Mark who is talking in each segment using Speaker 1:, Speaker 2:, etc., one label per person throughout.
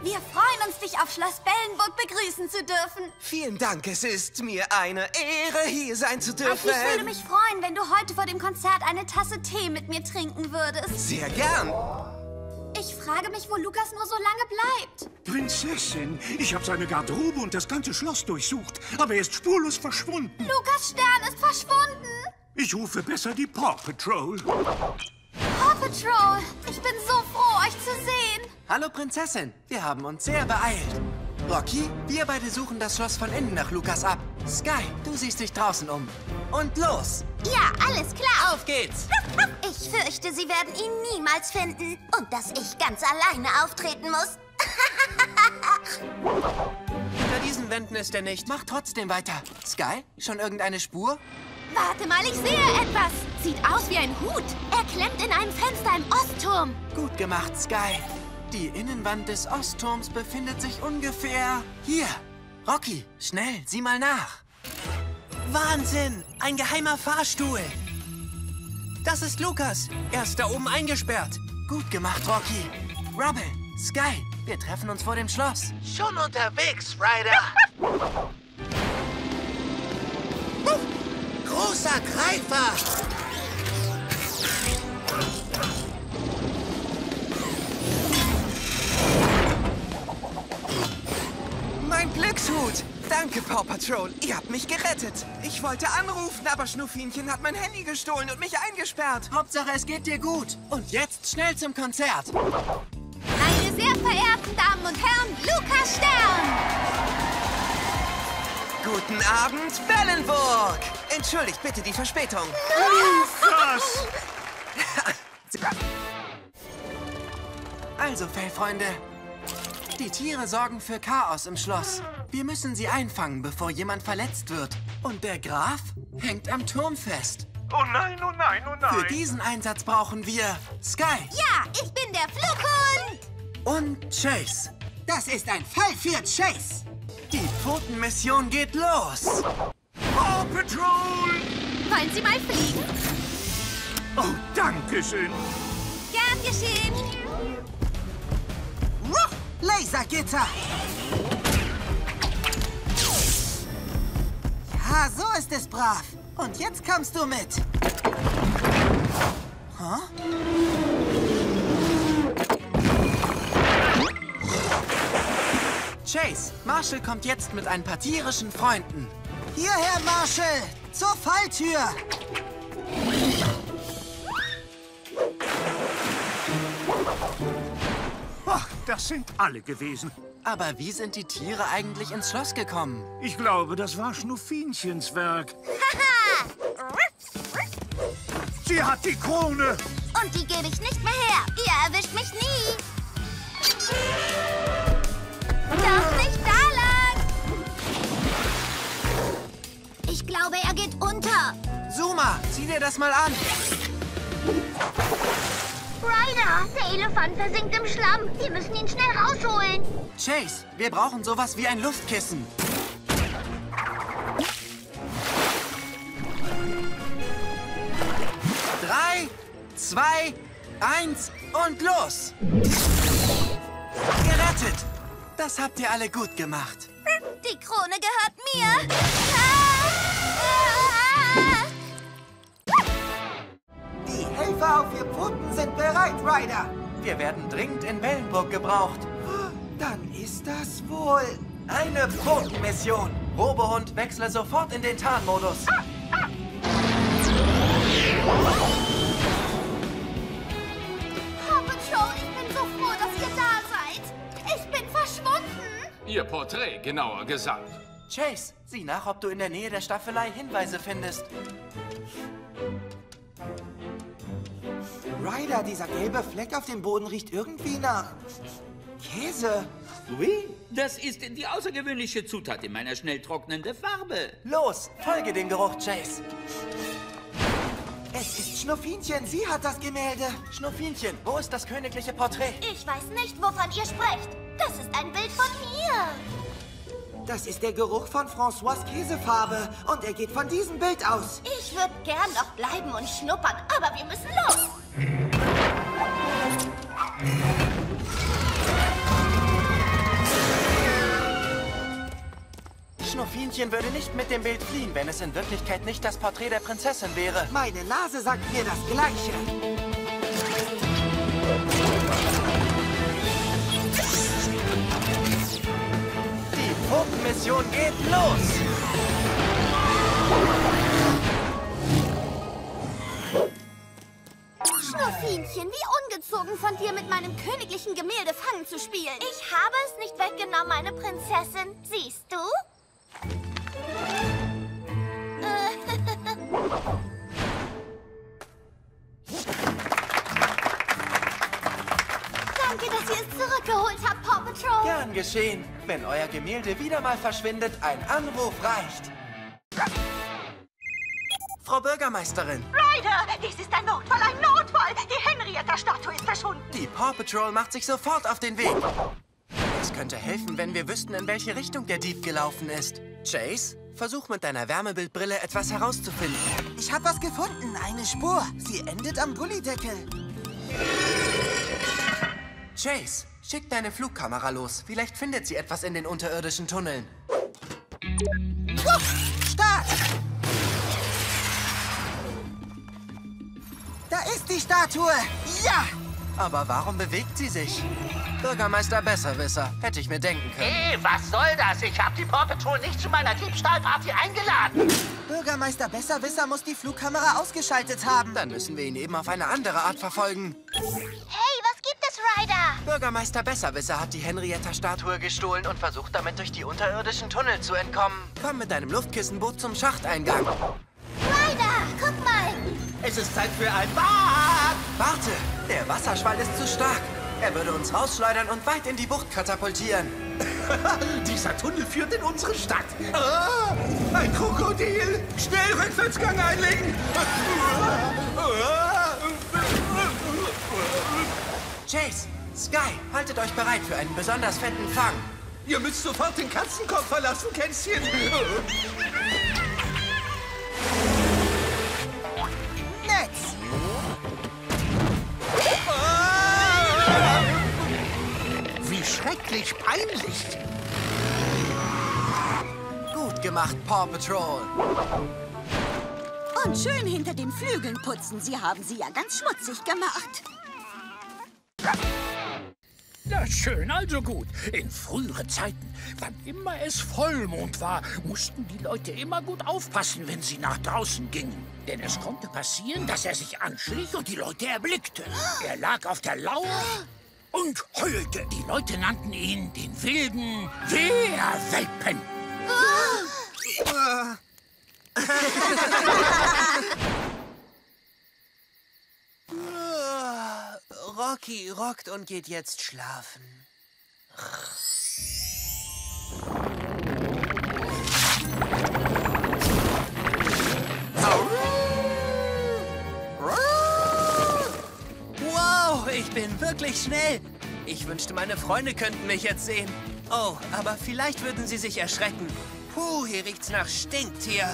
Speaker 1: Wir freuen uns, dich auf Schloss Bellenburg begrüßen zu dürfen.
Speaker 2: Vielen Dank, es ist mir eine Ehre, hier sein zu dürfen.
Speaker 1: Ich würde mich freuen, wenn du heute vor dem Konzert eine Tasse Tee mit mir trinken würdest.
Speaker 2: Sehr gern.
Speaker 1: Ich frage mich, wo Lukas nur so lange bleibt.
Speaker 3: Prinzessin, ich habe seine Garderobe und das ganze Schloss durchsucht, aber er ist spurlos verschwunden.
Speaker 1: Lukas Stern ist verschwunden.
Speaker 3: Ich rufe besser die Paw Patrol.
Speaker 1: Paw Patrol, ich bin so froh, euch zu sehen.
Speaker 2: Hallo Prinzessin, wir haben uns sehr beeilt. Rocky, wir beide suchen das Schloss von innen nach Lukas ab. Sky, du siehst dich draußen um. Und los!
Speaker 1: Ja, alles klar.
Speaker 2: Auf geht's!
Speaker 1: Ich fürchte, sie werden ihn niemals finden. Und dass ich ganz alleine auftreten muss.
Speaker 2: Hinter diesen Wänden ist er nicht. Mach trotzdem weiter. Sky, schon irgendeine Spur?
Speaker 1: Warte mal, ich sehe etwas. Sieht aus wie ein Hut. Er klemmt in einem Fenster im Ostturm.
Speaker 2: Gut gemacht, Sky. Die Innenwand des Ostturms befindet sich ungefähr hier. Rocky, schnell, sieh mal nach. Wahnsinn! Ein geheimer Fahrstuhl. Das ist Lukas. Er ist da oben eingesperrt. Gut gemacht, Rocky. Rubble, Sky, wir treffen uns vor dem Schloss.
Speaker 4: Schon unterwegs, Ryder. Großer Greifer.
Speaker 2: Mein Glückshut! Danke, Paw Patrol. Ihr habt mich gerettet. Ich wollte anrufen, aber Schnuffinchen hat mein Handy gestohlen und mich eingesperrt. Hauptsache, es geht dir gut. Und jetzt schnell zum Konzert.
Speaker 1: Meine sehr verehrten Damen und Herren, Lukas Stern.
Speaker 2: Guten Abend, Bellenburg. Entschuldigt bitte die Verspätung.
Speaker 3: Was?
Speaker 2: Also, Fellfreunde. Die Tiere sorgen für Chaos im Schloss. Wir müssen sie einfangen, bevor jemand verletzt wird. Und der Graf hängt am Turm fest.
Speaker 3: Oh nein, oh nein, oh nein.
Speaker 2: Für diesen Einsatz brauchen wir Sky
Speaker 1: Ja, ich bin der Flughund.
Speaker 2: und Chase.
Speaker 4: Das ist ein Fall für Chase.
Speaker 2: Die Pfotenmission geht los.
Speaker 3: Paw Patrol!
Speaker 1: Wollen Sie mal fliegen?
Speaker 3: Oh, danke schön.
Speaker 1: Gern geschehen.
Speaker 4: Lasergitter. Ja, so ist es brav. Und jetzt kommst du mit.
Speaker 2: Chase, Marshall kommt jetzt mit ein paar tierischen Freunden.
Speaker 4: Hierher, Marshall. Zur Falltür.
Speaker 3: Ach, das sind alle gewesen.
Speaker 2: Aber wie sind die Tiere eigentlich ins Schloss gekommen?
Speaker 3: Ich glaube, das war Schnuffinchens Werk. Sie hat die Krone.
Speaker 1: Und die gebe ich nicht mehr her. Ihr erwischt mich nie. Doch nicht da lang. Ich glaube, er geht unter.
Speaker 2: Zuma, zieh dir das mal an.
Speaker 1: Ryder, der Elefant versinkt im Schlamm. Wir müssen ihn schnell rausholen.
Speaker 2: Chase, wir brauchen sowas wie ein Luftkissen. Drei, 2, 1 und los! Gerettet! Das habt ihr alle gut gemacht.
Speaker 1: Die Krone gehört mir.
Speaker 4: Die Helfer auf vier Pfoten sind bereit, Ryder.
Speaker 2: Wir werden dringend in Bellenburg gebraucht.
Speaker 4: Dann ist das wohl...
Speaker 2: Eine Pfotenmission. Robehund, wechsle sofort in den Tarnmodus.
Speaker 1: Paw Patrol, ich bin so froh, dass ihr da seid. Ich bin verschwunden.
Speaker 5: Ihr Porträt, genauer gesagt.
Speaker 2: Chase, sieh nach, ob du in der Nähe der Staffelei Hinweise findest.
Speaker 4: Ryder, dieser gelbe Fleck auf dem Boden riecht irgendwie nach... Käse.
Speaker 6: Oui, das ist die außergewöhnliche Zutat in meiner schnell trocknenden Farbe.
Speaker 2: Los, folge dem Geruch, Chase.
Speaker 4: Es ist Schnuffinchen, sie hat das Gemälde.
Speaker 2: Schnuffinchen, wo ist das königliche Porträt?
Speaker 1: Ich weiß nicht, wovon ihr sprecht. Das ist ein Bild von mir.
Speaker 4: Das ist der Geruch von François' Käsefarbe. Und er geht von diesem Bild aus.
Speaker 1: Ich würde gern noch bleiben und schnuppern, aber wir müssen los.
Speaker 2: Schneefienchen würde nicht mit dem Bild fliehen, wenn es in Wirklichkeit nicht das Porträt der Prinzessin wäre.
Speaker 4: Meine Nase sagt mir das Gleiche.
Speaker 2: Die Puppenmission geht los!
Speaker 1: Schnurrfienchen, wie ungezogen von dir, mit meinem königlichen Gemälde Fangen zu spielen. Ich habe es nicht weggenommen, meine Prinzessin. Siehst du? Danke, dass ihr es zurückgeholt habt, Paw Patrol.
Speaker 2: Gern geschehen. Wenn euer Gemälde wieder mal verschwindet, ein Anruf reicht. Frau Bürgermeisterin,
Speaker 7: Ryder, dies ist ein Notfall, ein Notfall! Die Henrietta-Statue ist verschwunden.
Speaker 2: die Paw Patrol macht sich sofort auf den Weg. Es könnte helfen, wenn wir wüssten, in welche Richtung der Dieb gelaufen ist. Chase, versuch mit deiner Wärmebildbrille etwas herauszufinden.
Speaker 4: Ich habe was gefunden, eine Spur. Sie endet am Gullideckel.
Speaker 2: Chase, schick deine Flugkamera los. Vielleicht findet sie etwas in den unterirdischen Tunneln.
Speaker 4: Start! Da ist die Statue! Ja!
Speaker 2: Aber warum bewegt sie sich? Bürgermeister Besserwisser, hätte ich mir denken können.
Speaker 8: Hey, was soll das? Ich habe die Paw Patrol nicht zu meiner Diebstahlparty eingeladen.
Speaker 4: Bürgermeister Besserwisser muss die Flugkamera ausgeschaltet haben.
Speaker 2: Dann müssen wir ihn eben auf eine andere Art verfolgen.
Speaker 1: Hey, was gibt es, Ryder?
Speaker 2: Bürgermeister Besserwisser hat die Henrietta-Statue gestohlen und versucht damit durch die unterirdischen Tunnel zu entkommen. Komm mit deinem Luftkissenboot zum Schachteingang.
Speaker 1: Ryder, guck mal.
Speaker 2: Es ist Zeit für ein Bad! Warte, der Wasserschwall ist zu stark. Er würde uns rausschleudern und weit in die Bucht katapultieren.
Speaker 3: Dieser Tunnel führt in unsere Stadt. Ah, ein Krokodil! Schnell Rückwärtsgang einlegen!
Speaker 2: Chase, Sky, haltet euch bereit für einen besonders fetten Fang.
Speaker 3: Ihr müsst sofort den Katzenkopf verlassen, Kätzchen.
Speaker 4: Netz!
Speaker 3: Wie schrecklich peinlich.
Speaker 2: Gut gemacht, Paw Patrol.
Speaker 9: Und schön hinter den Flügeln putzen. Sie haben sie ja ganz schmutzig gemacht.
Speaker 10: Na schön, also gut. In früheren Zeiten, wann immer es Vollmond war, mussten die Leute immer gut aufpassen, wenn sie nach draußen gingen. Denn es konnte passieren, dass er sich anschlich und die Leute erblickte. Er lag auf der Lauer und heulte. Die Leute nannten ihn den wilden Wehrwelpen.
Speaker 2: Rocky rockt und geht jetzt schlafen. Wow, ich bin wirklich schnell. Ich wünschte, meine Freunde könnten mich jetzt sehen. Oh, aber vielleicht würden sie sich erschrecken. Puh, hier riecht's nach Stinktier.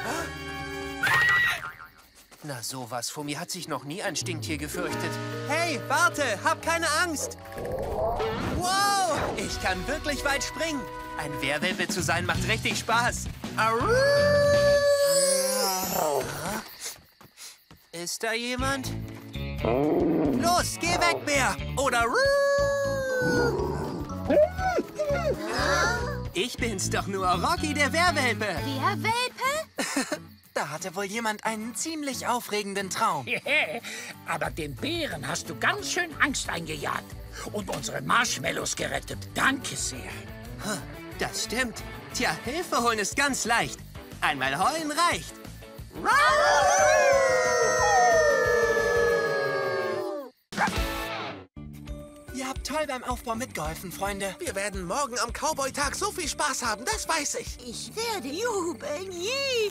Speaker 2: Na sowas, vor mir hat sich noch nie ein Stinktier gefürchtet. Hey, warte, hab keine Angst. Wow, ich kann wirklich weit springen. Ein Wehrwelpe zu sein macht richtig Spaß. Ist da jemand? Los, geh weg, Bär! Oder ich bin's doch nur, Rocky der Wehrwelpe.
Speaker 1: Wehrwelpe?
Speaker 2: Da hatte wohl jemand einen ziemlich aufregenden Traum.
Speaker 10: Aber dem Bären hast du ganz schön Angst eingejagt und unsere Marshmallows gerettet. Danke sehr.
Speaker 2: Das stimmt. Tja, Hilfe holen ist ganz leicht. Einmal heulen reicht. Ihr habt toll beim Aufbau mitgeholfen, Freunde.
Speaker 3: Wir werden morgen am Cowboy-Tag so viel Spaß haben, das weiß ich.
Speaker 9: Ich werde jubeln. Je.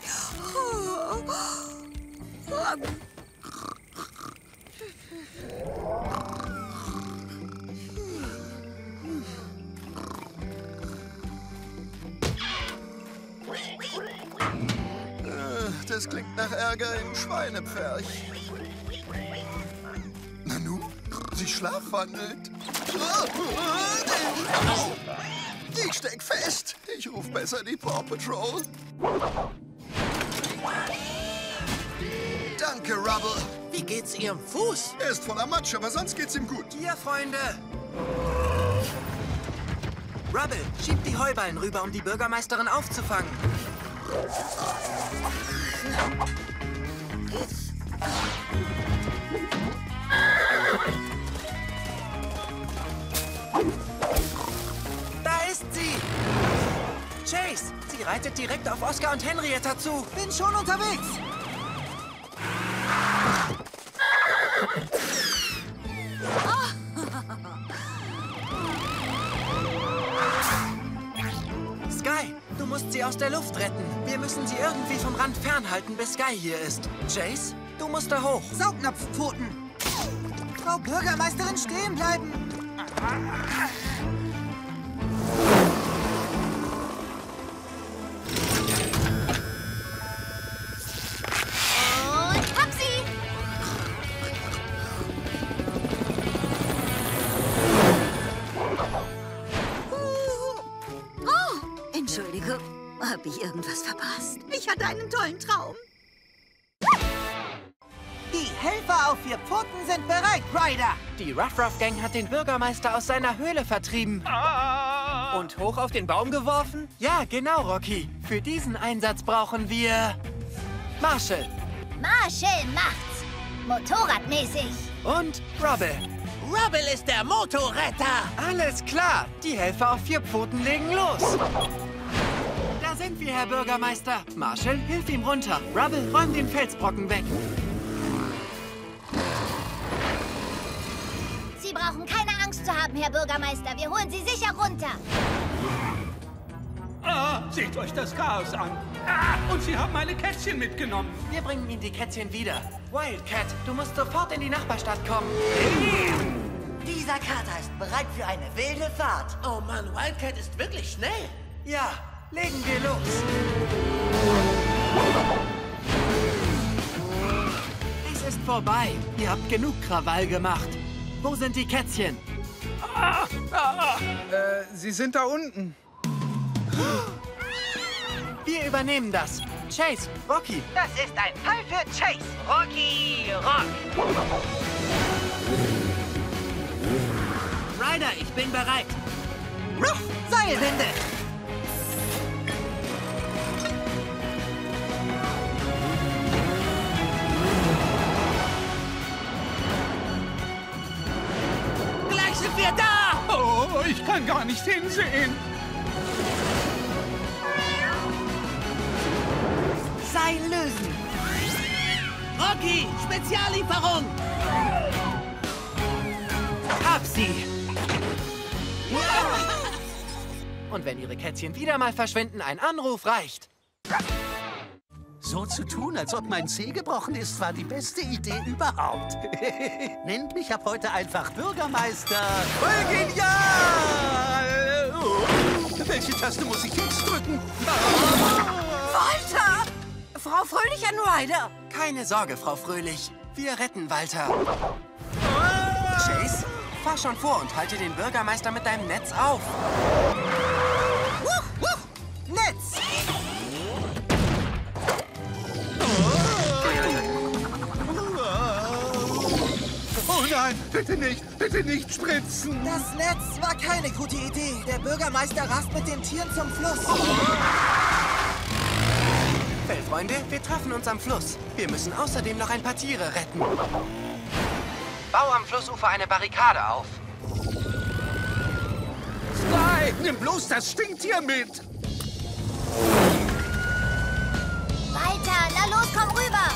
Speaker 3: Das klingt nach Ärger im Schweinepferch. Nanu, sie schlafwandelt. Die
Speaker 11: Ich steck fest. Ich ruf besser die Paw Patrol. Danke, Rubble.
Speaker 2: Wie geht's Ihrem Fuß?
Speaker 11: Er ist voller Matsch, aber sonst geht's ihm gut.
Speaker 2: Hier, Freunde. Rubble, schieb die Heuballen rüber, um die Bürgermeisterin aufzufangen. Da ist sie! Chase, sie reitet direkt auf Oscar und Henrietta zu.
Speaker 4: Bin schon unterwegs.
Speaker 2: Sky, du musst sie aus der Luft retten. Wir müssen sie irgendwie vom Rand fernhalten, bis Sky hier ist. Chase, du musst da hoch.
Speaker 4: Saugnapfpfoten. Frau Bürgermeisterin, stehen bleiben.
Speaker 1: Und hab sie!
Speaker 9: Oh, Entschuldigung. Hab ich irgendwas verpasst? Ich hatte einen tollen Traum.
Speaker 4: Die Helfer auf 4 Pfoten sind bereit, Ryder.
Speaker 2: Die Ruff-Ruff-Gang hat den Bürgermeister aus seiner Höhle vertrieben. Und hoch auf den Baum geworfen? Ja, genau, Rocky. Für diesen Einsatz brauchen wir... Marshall.
Speaker 1: Marshall macht's. Motorradmäßig.
Speaker 2: Und Rubble.
Speaker 4: Rubble ist der Motorretter.
Speaker 2: Alles klar. Die Helfer auf 4 Pfoten legen los. Da sind wir, Herr Bürgermeister. Marshall, hilf ihm runter. Rubble, räum den Felsbrocken weg.
Speaker 1: Sie brauchen keine Angst zu haben, Herr Bürgermeister. Wir holen Sie sicher runter.
Speaker 6: Ah, seht euch das Chaos an. Ah, und sie haben meine Kätzchen mitgenommen.
Speaker 2: Wir bringen Ihnen die Kätzchen wieder. Wildcat, du musst sofort in die Nachbarstadt kommen.
Speaker 12: Dieser Kater ist bereit für eine wilde Fahrt.
Speaker 2: Oh Mann, Wildcat ist wirklich schnell. Ja, legen wir los. Es ist vorbei. Ihr habt genug Krawall gemacht. Wo sind die Kätzchen?
Speaker 13: Sie sind da unten.
Speaker 2: Wir übernehmen das. Chase, Rocky.
Speaker 8: Das ist ein Fall für Chase. Rocky, Rock.
Speaker 2: Ryder, ich bin bereit.
Speaker 4: Ruff, Seilwinde.
Speaker 8: Gleich sind wir da.
Speaker 6: Oh, ich kann gar nicht hinsehen.
Speaker 4: Seil lösen. Rocky, Speziallieferung.
Speaker 2: Hab sie. Und wenn Ihre Kätzchen wieder mal verschwinden, ein Anruf reicht.
Speaker 3: So zu tun, als ob mein Zeh gebrochen ist, war die beste Idee überhaupt. Nennt mich ab heute einfach Bürgermeister. Voll genial! Welche Taste muss ich jetzt drücken?
Speaker 9: Walter! Frau Fröhlich an Ryder.
Speaker 2: Keine Sorge, Frau Fröhlich. Wir retten Walter. Chase, fahr schon vor und halte den Bürgermeister mit deinem Netz auf.
Speaker 4: Netz!
Speaker 3: Oh nein, bitte nicht spritzen.
Speaker 4: Das Netz war keine gute Idee. Der Bürgermeister rast mit den Tieren zum Fluss.
Speaker 2: Fellfreunde, wir treffen uns am Fluss. Wir müssen außerdem noch ein paar Tiere retten. Bau am Flussufer eine Barrikade auf.
Speaker 3: Nein, nimm bloß das Stinktier mit.
Speaker 1: Weiter, na los, komm rüber.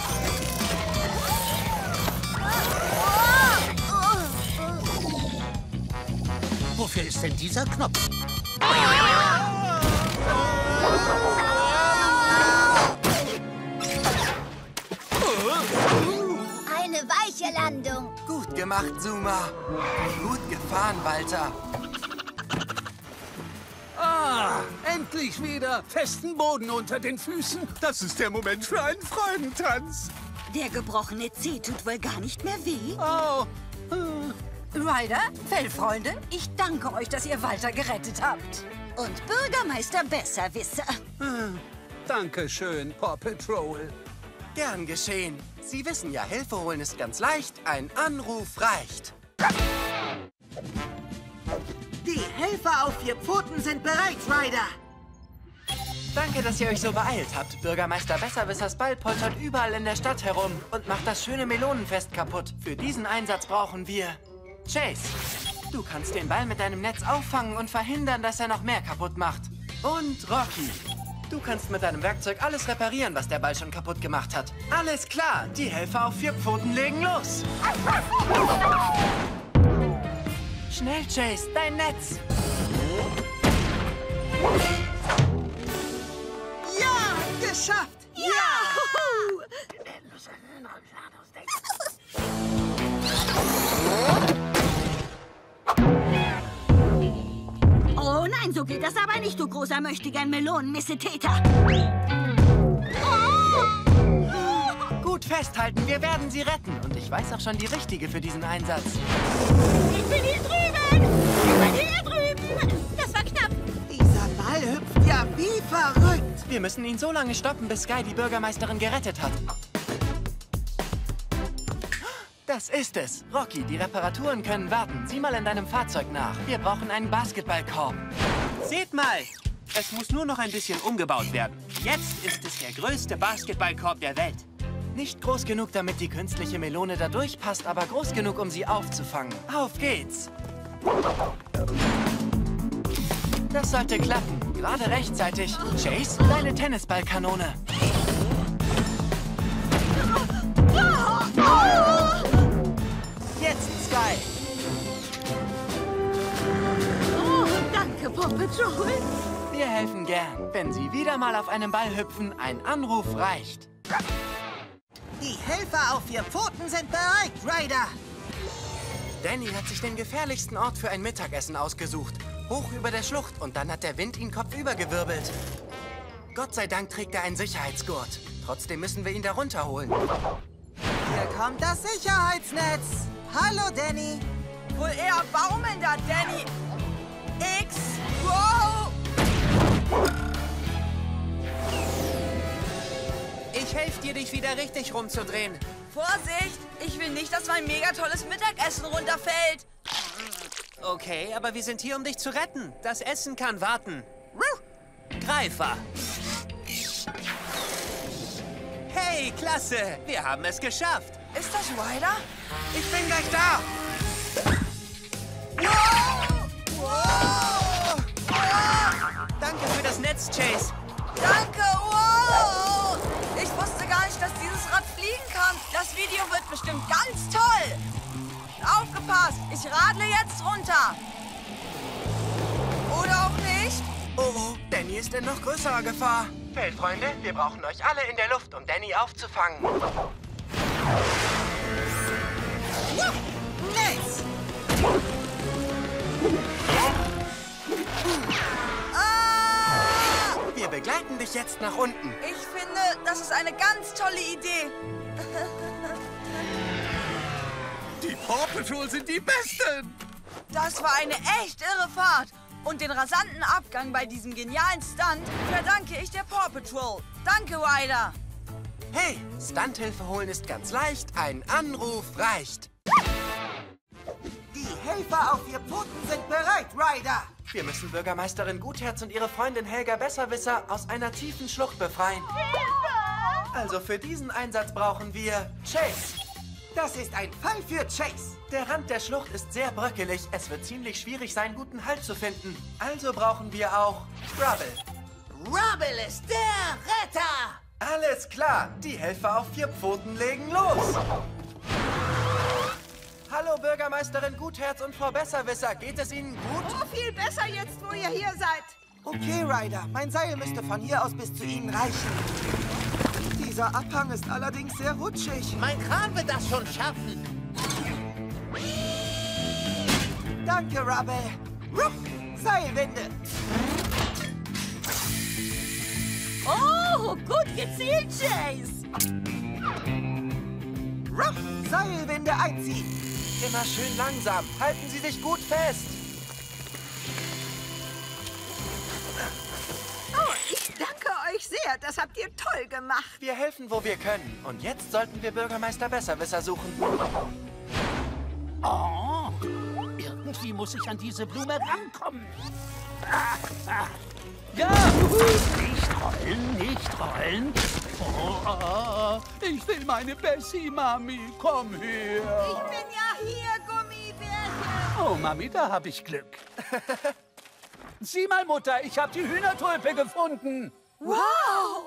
Speaker 3: Wofür ist denn dieser Knopf?
Speaker 1: Eine weiche Landung.
Speaker 2: Gut gemacht, Zuma. Gut gefahren, Walter.
Speaker 3: Ah, endlich wieder. Festen Boden unter den Füßen. Das ist der Moment für einen Freudentanz.
Speaker 9: Der gebrochene Zeh tut wohl gar nicht mehr weh.
Speaker 3: Oh.
Speaker 9: Ryder, Fellfreunde, ich danke euch, dass ihr Walter gerettet habt. Und Bürgermeister Besserwisser.
Speaker 3: Dankeschön, Paw Patrol.
Speaker 2: Gern geschehen. Sie wissen ja, Hilfe holen ist ganz leicht. Ein Anruf reicht.
Speaker 12: Die Helfer auf 4 Pfoten sind bereit, Ryder.
Speaker 2: Danke, dass ihr euch so beeilt habt. Bürgermeister Besserwissers Ball poltert überall in der Stadt herum und macht das schöne Melonenfest kaputt. Für diesen Einsatz brauchen wir... Chase, du kannst den Ball mit deinem Netz auffangen und verhindern, dass er noch mehr kaputt macht. Und Rocky, du kannst mit deinem Werkzeug alles reparieren, was der Ball schon kaputt gemacht hat. Alles klar, die Helfer auf 4 Pfoten legen los. Schnell, Chase, dein Netz.
Speaker 12: Ja, geschafft!
Speaker 9: Ja! Oh nein, so geht das aber nicht, du großer Möchtegern-Melonen-Missetäter.
Speaker 2: Gut festhalten, wir werden sie retten. Und ich weiß auch schon die richtige für diesen Einsatz.
Speaker 9: Ich bin hier drüben! Ich bin hier drüben! Das war knapp.
Speaker 12: Dieser Ball hüpft ja wie verrückt.
Speaker 2: Wir müssen ihn so lange stoppen, bis Sky die Bürgermeisterin gerettet hat. Das ist es. Rocky, die Reparaturen können warten. Sieh mal in deinem Fahrzeug nach. Wir brauchen einen Basketballkorb.
Speaker 14: Seht mal! Es muss nur noch ein bisschen umgebaut werden. Jetzt ist es der größte Basketballkorb der Welt.
Speaker 2: Nicht groß genug, damit die künstliche Melone da durchpasst, aber groß genug, um sie aufzufangen. Auf geht's! Das sollte klappen. Gerade rechtzeitig. Chase, deine Tennisballkanone. Jetzt, Sky.
Speaker 9: Oh, danke, Paw Patrol.
Speaker 2: Wir helfen gern. Wenn Sie wieder mal auf einem Ball hüpfen, ein Anruf reicht.
Speaker 12: Die Helfer auf 4 Pfoten sind bereit, Ryder.
Speaker 2: Danny hat sich den gefährlichsten Ort für ein Mittagessen ausgesucht. Hoch über der Schlucht und dann hat der Wind ihn kopfüber gewirbelt. Gott sei Dank trägt er einen Sicherheitsgurt. Trotzdem müssen wir ihn da runterholen.
Speaker 12: Hier kommt das Sicherheitsnetz. Hallo, Danny.
Speaker 15: Wohl eher baumelnder, Danny. X. Wow.
Speaker 14: Ich helfe dir, dich wieder richtig rumzudrehen.
Speaker 15: Vorsicht! Ich will nicht, dass mein mega tolles Mittagessen runterfällt.
Speaker 14: Okay, aber wir sind hier, um dich zu retten. Das Essen kann warten. Greifer. Hey, klasse. Wir haben es geschafft.
Speaker 15: Ist das Ryder?
Speaker 14: Ich bin gleich da.
Speaker 15: Wow!
Speaker 14: Danke für das Netz, Chase.
Speaker 15: Danke, wow! Ich wusste gar nicht, dass dieses Rad fliegen kann. Das Video wird bestimmt ganz toll. Aufgepasst, ich radle jetzt runter. Oder auch nicht?
Speaker 2: Oh, Danny ist in noch größerer Gefahr. Feldfreunde, wir brauchen euch alle in der Luft, um Danny aufzufangen.
Speaker 12: Nice!
Speaker 2: Wir begleiten dich jetzt nach unten.
Speaker 15: Ich finde, das ist eine ganz tolle Idee.
Speaker 11: Die Paw Patrol sind die Besten!
Speaker 15: Das war eine echt irre Fahrt. Und den rasanten Abgang bei diesem genialen Stunt verdanke ich der Paw Patrol. Danke, Ryder.
Speaker 2: Hey, Stunthilfe holen ist ganz leicht. Ein Anruf reicht.
Speaker 12: Die Helfer auf 4 Pfoten sind bereit, Ryder.
Speaker 2: Wir müssen Bürgermeisterin Gutherz und ihre Freundin Helga Besserwisser aus einer tiefen Schlucht befreien.
Speaker 1: Hilfe!
Speaker 2: Also für diesen Einsatz brauchen wir Chase.
Speaker 12: Das ist ein Fall für Chase.
Speaker 2: Der Rand der Schlucht ist sehr bröckelig. Es wird ziemlich schwierig sein, guten Halt zu finden. Also brauchen wir auch Rubble.
Speaker 12: Rubble ist der Retter.
Speaker 2: Alles klar. Die Helfer auf 4 Pfoten legen los. Hallo Bürgermeisterin Gutherz und Frau Besserwisser. Geht es Ihnen gut?
Speaker 15: Oh, viel besser jetzt, wo ihr hier seid.
Speaker 12: Okay, Ryder. Mein Seil müsste von hier aus bis zu Ihnen reichen. Dieser Abhang ist allerdings sehr rutschig.
Speaker 8: Mein Kran wird das schon schaffen.
Speaker 12: Danke, Rubble. Ruff, Seilwinde.
Speaker 9: Oh, gut gezielt, Chase.
Speaker 12: Ruff, Seilwinde einziehen.
Speaker 2: Immer schön langsam. Halten Sie sich gut fest.
Speaker 9: gehört. Das habt ihr toll gemacht.
Speaker 2: Wir helfen, wo wir können. Und jetzt sollten wir Bürgermeister Besserwisser suchen.
Speaker 3: Oh, irgendwie muss ich an diese Blume rankommen. Ja, nicht rollen, nicht rollen. Oh, ich will meine Bessie, Mami. Komm her.
Speaker 9: Ich bin ja hier, Gummibärchen.
Speaker 3: Oh, Mami, da habe ich Glück. Sieh mal, Mutter, ich habe die Hühnertulpe gefunden.
Speaker 9: Wow!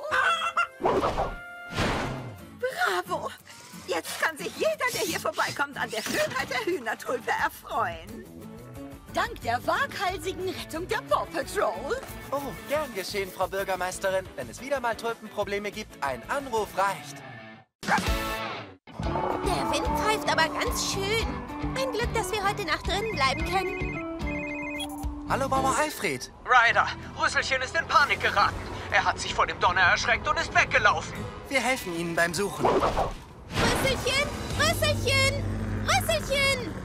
Speaker 9: Bravo! Jetzt kann sich jeder, der hier vorbeikommt, an der Schönheit der Hühnertulpe erfreuen. Dank der waghalsigen Rettung der Paw Patrol.
Speaker 2: Oh, gern geschehen, Frau Bürgermeisterin. Wenn es wieder mal Tulpenprobleme gibt, ein Anruf reicht.
Speaker 1: Der Wind pfeift aber ganz schön. Ein Glück, dass wir heute Nacht drinnen bleiben können.
Speaker 2: Hallo, Bauer Alfred.
Speaker 14: Ryder, Rüsselchen ist in Panik geraten. Er hat sich vor dem Donner erschreckt und ist weggelaufen.
Speaker 2: Wir helfen Ihnen beim Suchen.
Speaker 1: Rüsselchen! Rüsselchen! Rüsselchen!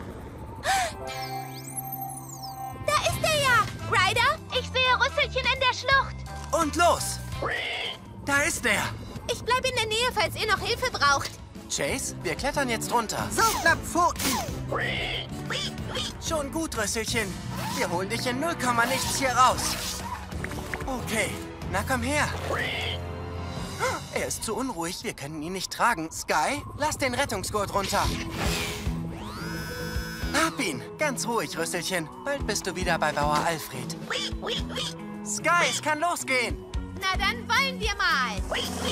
Speaker 1: Da ist er ja! Ryder, ich sehe Rüsselchen in der Schlucht.
Speaker 2: Und los! Da ist er!
Speaker 1: Ich bleibe in der Nähe, falls ihr noch Hilfe braucht.
Speaker 2: Chase, wir klettern jetzt runter.
Speaker 12: Saugnapf-Pfoten!
Speaker 2: Schon gut, Rüsselchen. Wir holen dich in 0, nichts hier raus. Okay, na komm her. Er ist zu unruhig, wir können ihn nicht tragen. Sky, lass den Rettungsgurt runter. Hab ihn. Ganz ruhig, Rüsselchen. Bald bist du wieder bei Bauer Alfred. Sky, es kann losgehen.
Speaker 1: Na dann wollen wir mal.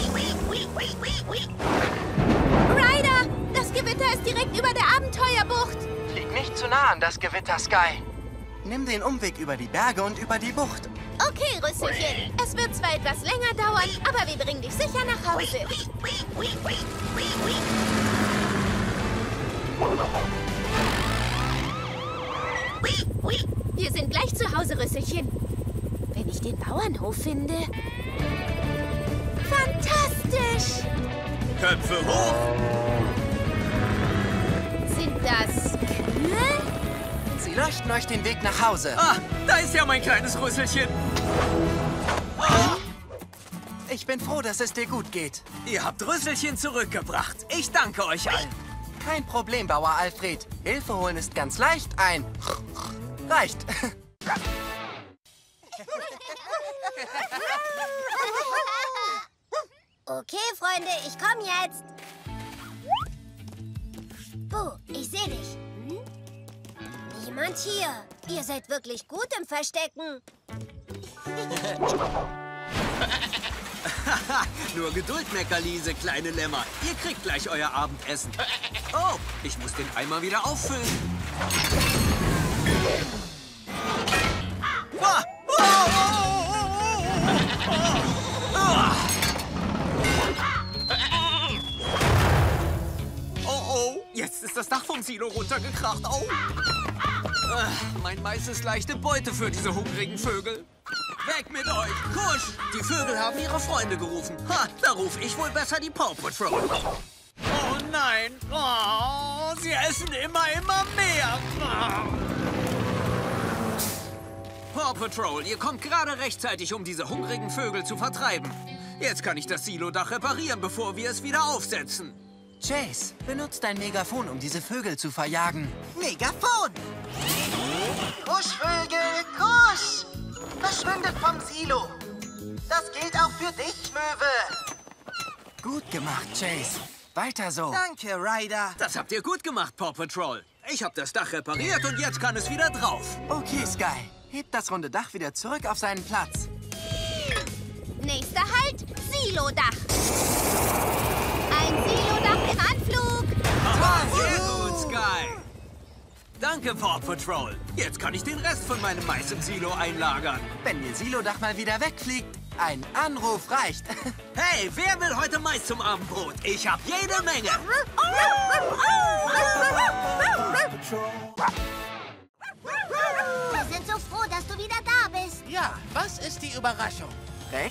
Speaker 1: Ryder, das Gewitter ist direkt über der Abenteuerbucht.
Speaker 2: Flieg nicht zu nah an das Gewitter, Sky. Nimm den Umweg über die Berge und über die Bucht.
Speaker 1: Okay, Rüsselchen. Es wird zwar etwas länger dauern, aber wir bringen dich sicher nach Hause. Wir sind gleich zu Hause, Rüsselchen. Wenn ich den Bauernhof finde. Fantastisch!
Speaker 14: Köpfe hoch!
Speaker 1: Sind das Kühe?
Speaker 2: Sie leuchten euch den Weg nach Hause.
Speaker 14: Ah, da ist ja mein kleines Rüsselchen.
Speaker 2: Ich bin froh, dass es dir gut geht.
Speaker 14: Ihr habt Rüsselchen zurückgebracht. Ich danke euch allen.
Speaker 2: Kein Problem, Bauer Alfred. Hilfe holen ist ganz leicht. Reicht.
Speaker 1: Okay, Freunde, ich komme jetzt. Buh, ich sehe dich. Niemand hier. Ihr seid wirklich gut im Verstecken.
Speaker 14: Nur Geduld, Meckerliese, kleine Lämmer. Ihr kriegt gleich euer Abendessen. Oh, ich muss den Eimer wieder auffüllen. Oh, jetzt ist das Dach vom Silo runtergekracht. Oh. Mein Mais ist leichte Beute für diese hungrigen Vögel. Weg mit euch! Kusch! Die Vögel haben ihre Freunde gerufen. Ha, da rufe ich wohl besser die Paw Patrol. Oh nein! Oh, sie essen immer mehr! Paw Patrol, ihr kommt gerade rechtzeitig, um diese hungrigen Vögel zu vertreiben. Jetzt kann ich das Silodach reparieren, bevor wir es wieder aufsetzen.
Speaker 2: Chase, benutzt dein Megafon, um diese Vögel zu verjagen.
Speaker 12: Megafon! Kuschvögel, Kusch! Verschwindet vom Silo! Das gilt auch für dich, Möwe!
Speaker 2: Gut gemacht, Chase. Weiter so.
Speaker 12: Danke, Ryder.
Speaker 14: Das habt ihr gut gemacht, Paw Patrol. Ich habe das Dach repariert und jetzt kann es wieder drauf.
Speaker 2: Okay, Sky. Hebt das runde Dach wieder zurück auf seinen Platz.
Speaker 1: Nächster Halt, Silodach. Ein Silodach im Anflug.
Speaker 14: Aha, sehr gut, Sky. Danke, Paw Patrol. Jetzt kann ich den Rest von meinem Mais im Silo einlagern.
Speaker 2: Wenn Ihr Silodach mal wieder wegfliegt, ein Anruf reicht.
Speaker 14: Hey, wer will heute Mais zum Abendbrot? Ich hab jede Menge.
Speaker 1: Wir sind so froh, dass du wieder da bist.
Speaker 11: Ja, was ist die Überraschung?
Speaker 2: Rex?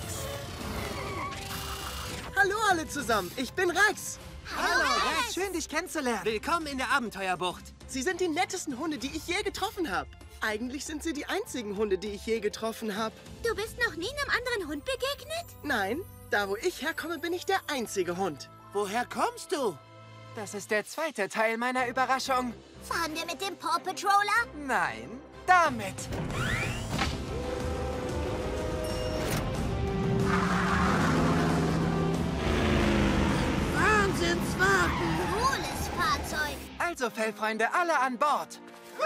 Speaker 12: Hallo alle zusammen, ich bin Rex.
Speaker 1: Hallo,
Speaker 12: Rex. Schön, dich kennenzulernen.
Speaker 14: Willkommen in der Abenteuerbucht.
Speaker 12: Sie sind die nettesten Hunde, die ich je getroffen habe. Eigentlich sind sie die einzigen Hunde, die ich je getroffen habe.
Speaker 1: Du bist noch nie einem anderen Hund begegnet?
Speaker 12: Nein, Da, wo ich herkomme, bin ich der einzige Hund.
Speaker 4: Woher kommst du?
Speaker 2: Das ist der zweite Teil meiner Überraschung.
Speaker 1: Fahren wir mit dem Paw Patroller?
Speaker 2: Nein, damit.
Speaker 1: Wahnsinnswagen. Cooles Fahrzeug.
Speaker 2: Also, Fellfreunde, alle an Bord.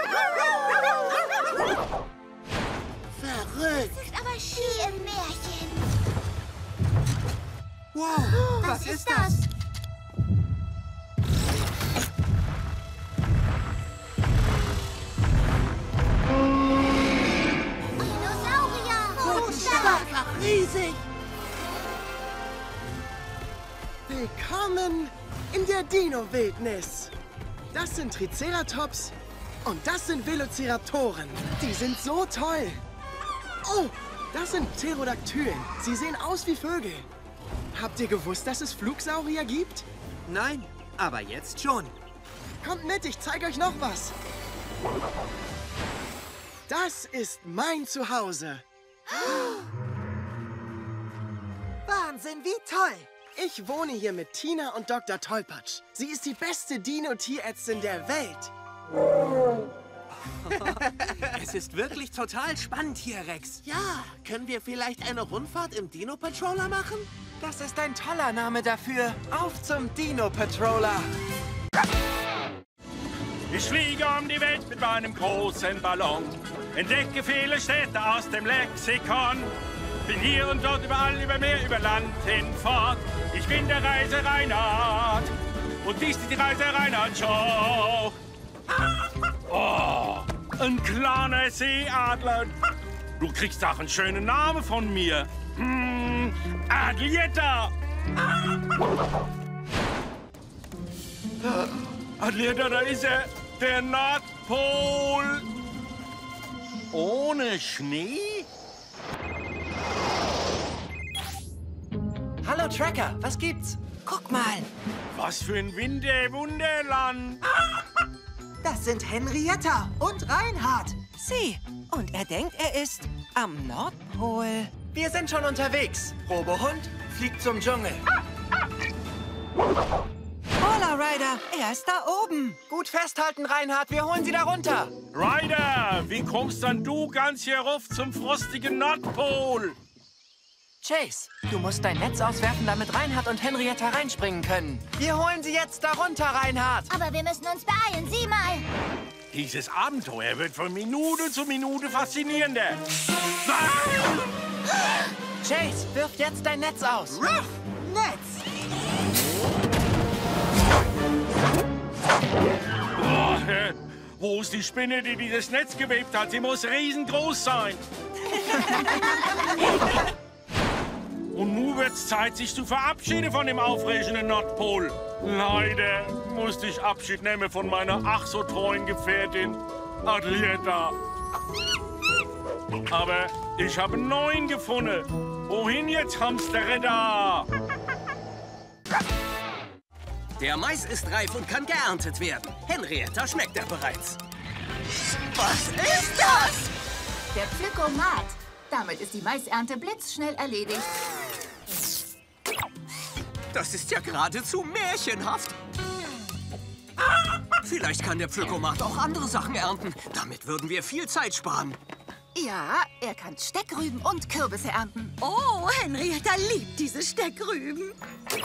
Speaker 4: Verrückt.
Speaker 1: Das ist aber schier im Märchen.
Speaker 2: Wow, was ist das?
Speaker 1: Dinosaurier.
Speaker 4: Einfach riesig.
Speaker 12: Willkommen in der Dino-Wildnis. Das sind Triceratops und das sind Velociraptoren. Die sind so toll. Oh, das sind Pterodaktylen. Sie sehen aus wie Vögel. Habt ihr gewusst, dass es Flugsaurier gibt?
Speaker 2: Nein, aber jetzt schon.
Speaker 12: Kommt mit, ich zeige euch noch was. Das ist mein Zuhause.
Speaker 4: Wahnsinn, wie toll.
Speaker 12: Ich wohne hier mit Tina und Dr. Tollpatsch. Sie ist die beste Dino-Tierärztin der Welt.
Speaker 2: Es ist wirklich total spannend hier, Rex.
Speaker 4: Ja, können wir vielleicht eine Rundfahrt im Dino-Patroller machen?
Speaker 2: Das ist ein toller Name dafür. Auf zum Dino-Patroller.
Speaker 16: Ich fliege um die Welt mit meinem großen Ballon. Entdecke viele Städte aus dem Lexikon. Bin hier und dort, überall, über Meer, über Land hinfort. Ich bin der Reise Reinhard. Und dies ist die Reise Reinhard Show. Oh, ein kleiner Seeadler. Du kriegst auch einen schönen Namen von mir. Adlietta. Adlietta, da ist er. Der Nordpol. Ohne Schnee?
Speaker 2: Hallo, Tracker, was gibt's? Guck mal.
Speaker 16: Was für ein Wunderland.
Speaker 4: Das sind Henrietta und Reinhard.
Speaker 17: Sie. Und er denkt, er ist am Nordpol.
Speaker 2: Wir sind schon unterwegs. Robohund fliegt zum Dschungel.
Speaker 17: Polar Rider, er ist da oben.
Speaker 2: Gut festhalten, Reinhard, wir holen sie da runter.
Speaker 16: Ryder, wie kommst dann du ganz hier rauf zum frostigen Nordpol?
Speaker 2: Chase, du musst dein Netz auswerfen, damit Reinhard und Henrietta reinspringen können. Wir holen sie jetzt da runter, Reinhard.
Speaker 1: Aber wir müssen uns beeilen. Sieh mal.
Speaker 16: Dieses Abenteuer wird von Minute zu Minute faszinierender.
Speaker 2: Chase, wirf jetzt dein Netz aus.
Speaker 4: Ruff! Netz!
Speaker 16: Oh, wo ist die Spinne, die dieses Netz gewebt hat? Sie muss riesengroß sein. Und nun wird's Zeit, sich zu verabschieden von dem aufregenden Nordpol. Leider musste ich Abschied nehmen von meiner ach so treuen Gefährtin, Adlietta. Aber ich habe einen neuen gefunden. Wohin jetzt, Hamsterräder?
Speaker 14: Der Mais ist reif und kann geerntet werden. Henrietta schmeckt er bereits.
Speaker 9: Was ist das? Der Phlikomat. Damit ist die Maisernte blitzschnell erledigt.
Speaker 14: Das ist ja geradezu märchenhaft. Vielleicht kann der Phlikomat auch andere Sachen ernten. Damit würden wir viel Zeit sparen.
Speaker 9: Ja, er kann Steckrüben und Kürbisse ernten. Oh, Henrietta liebt diese Steckrüben.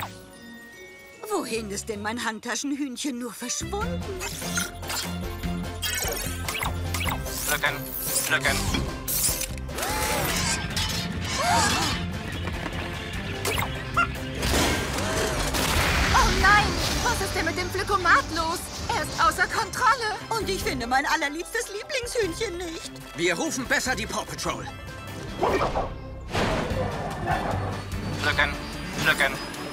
Speaker 9: Wohin ist denn mein Handtaschenhühnchen nur verschwunden?
Speaker 2: Pflücken, pflücken.
Speaker 9: Oh nein! Was ist denn mit dem Phlikomat los? Er ist außer Kontrolle. Und ich finde mein allerliebstes Lieblingshühnchen nicht.
Speaker 14: Wir rufen besser die Paw Patrol.
Speaker 2: Pflücken, pflücken.